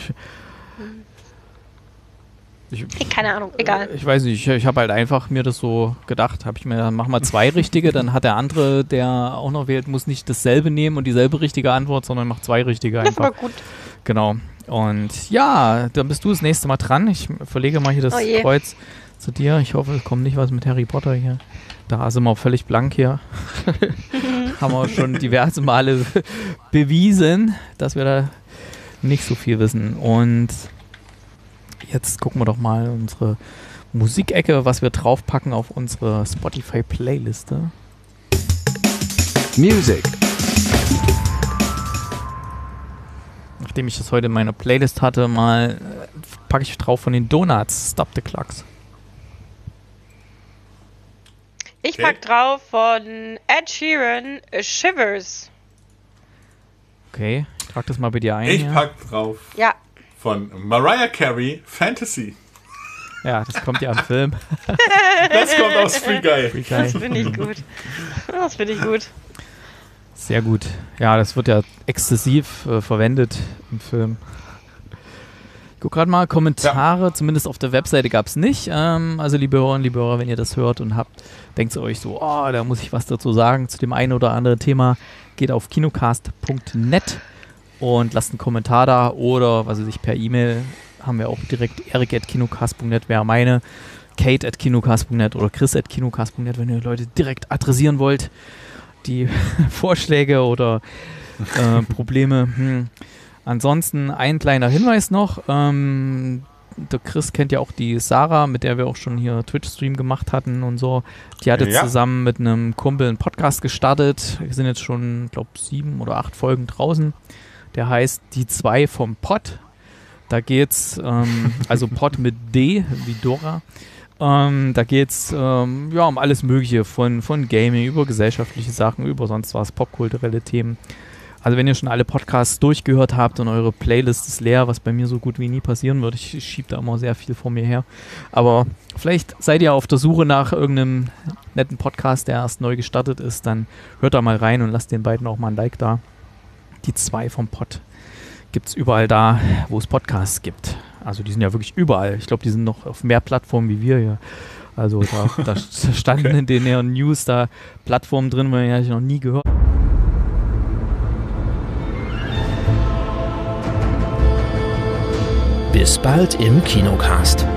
Ich, Keine Ahnung, egal. Ich weiß nicht, ich, ich habe halt einfach mir das so gedacht, habe ich mir, mach mal zwei richtige, dann hat der andere, der auch noch wählt, muss nicht dasselbe nehmen und dieselbe richtige Antwort, sondern macht zwei richtige einfach. Das war gut. Genau. Und ja, dann bist du das nächste Mal dran. Ich verlege mal hier das oh Kreuz zu dir. Ich hoffe, es kommt nicht was mit Harry Potter hier. Da sind wir auch völlig blank hier. Haben wir schon diverse Male bewiesen, dass wir da nicht so viel wissen. Und jetzt gucken wir doch mal unsere Musikecke, was wir draufpacken auf unsere Spotify-Playliste. Music. Nachdem ich das heute in meiner Playlist hatte, mal packe ich drauf von den Donuts, Stop the Clocks. Ich pack okay. drauf von Ed Sheeran, Shivers. Okay, ich trage das mal bei dir ein. Ich ja. pack drauf ja. von Mariah Carey, Fantasy. Ja, das kommt ja am Film. Das kommt aus Free Guy. Free Guy. Das finde ich gut. Das finde ich gut. Sehr gut. Ja, das wird ja exzessiv äh, verwendet im Film. Ich gucke gerade mal, Kommentare, ja. zumindest auf der Webseite gab es nicht. Ähm, also liebe Hörerinnen, liebe Hörer, wenn ihr das hört und habt, denkt ihr euch so, oh, da muss ich was dazu sagen zu dem einen oder anderen Thema, geht auf kinocast punkt net und lasst einen Kommentar da oder, was weiß ich, per E-Mail haben wir auch direkt erik at kinocast punkt net wäre meine, Kate at kinocast punkt net oder Chris at kinocast punkt net, wenn ihr Leute direkt adressieren wollt, die Vorschläge oder äh, Probleme. Hm. Ansonsten ein kleiner Hinweis noch. Ähm, der Chris kennt ja auch die Sarah, mit der wir auch schon hier Twitch-Stream gemacht hatten und so. Die hat jetzt ja. zusammen mit einem Kumpel einen Podcast gestartet. Wir sind jetzt schon, glaube ich, sieben oder acht Folgen draußen. Der heißt Die zwei vom Pod. Da geht's, ähm, also Pod mit D, wie Dora. Ähm, da geht's ähm, ja, um alles Mögliche, von, von Gaming über gesellschaftliche Sachen, über sonst was, popkulturelle Themen. Also wenn ihr schon alle Podcasts durchgehört habt und eure Playlist ist leer, was bei mir so gut wie nie passieren wird, ich schiebe da immer sehr viel vor mir her. Aber vielleicht seid ihr auf der Suche nach irgendeinem netten Podcast, der erst neu gestartet ist, dann hört da mal rein und lasst den beiden auch mal ein Like da. Die zwei vom Pod gibt's überall da, wo es Podcasts gibt. Also die sind ja wirklich überall. Ich glaube, die sind noch auf mehr Plattformen wie wir hier. Also da, da standen okay. in den News da Plattformen drin, die habe ich noch nie gehört. Bis bald im Kinocast.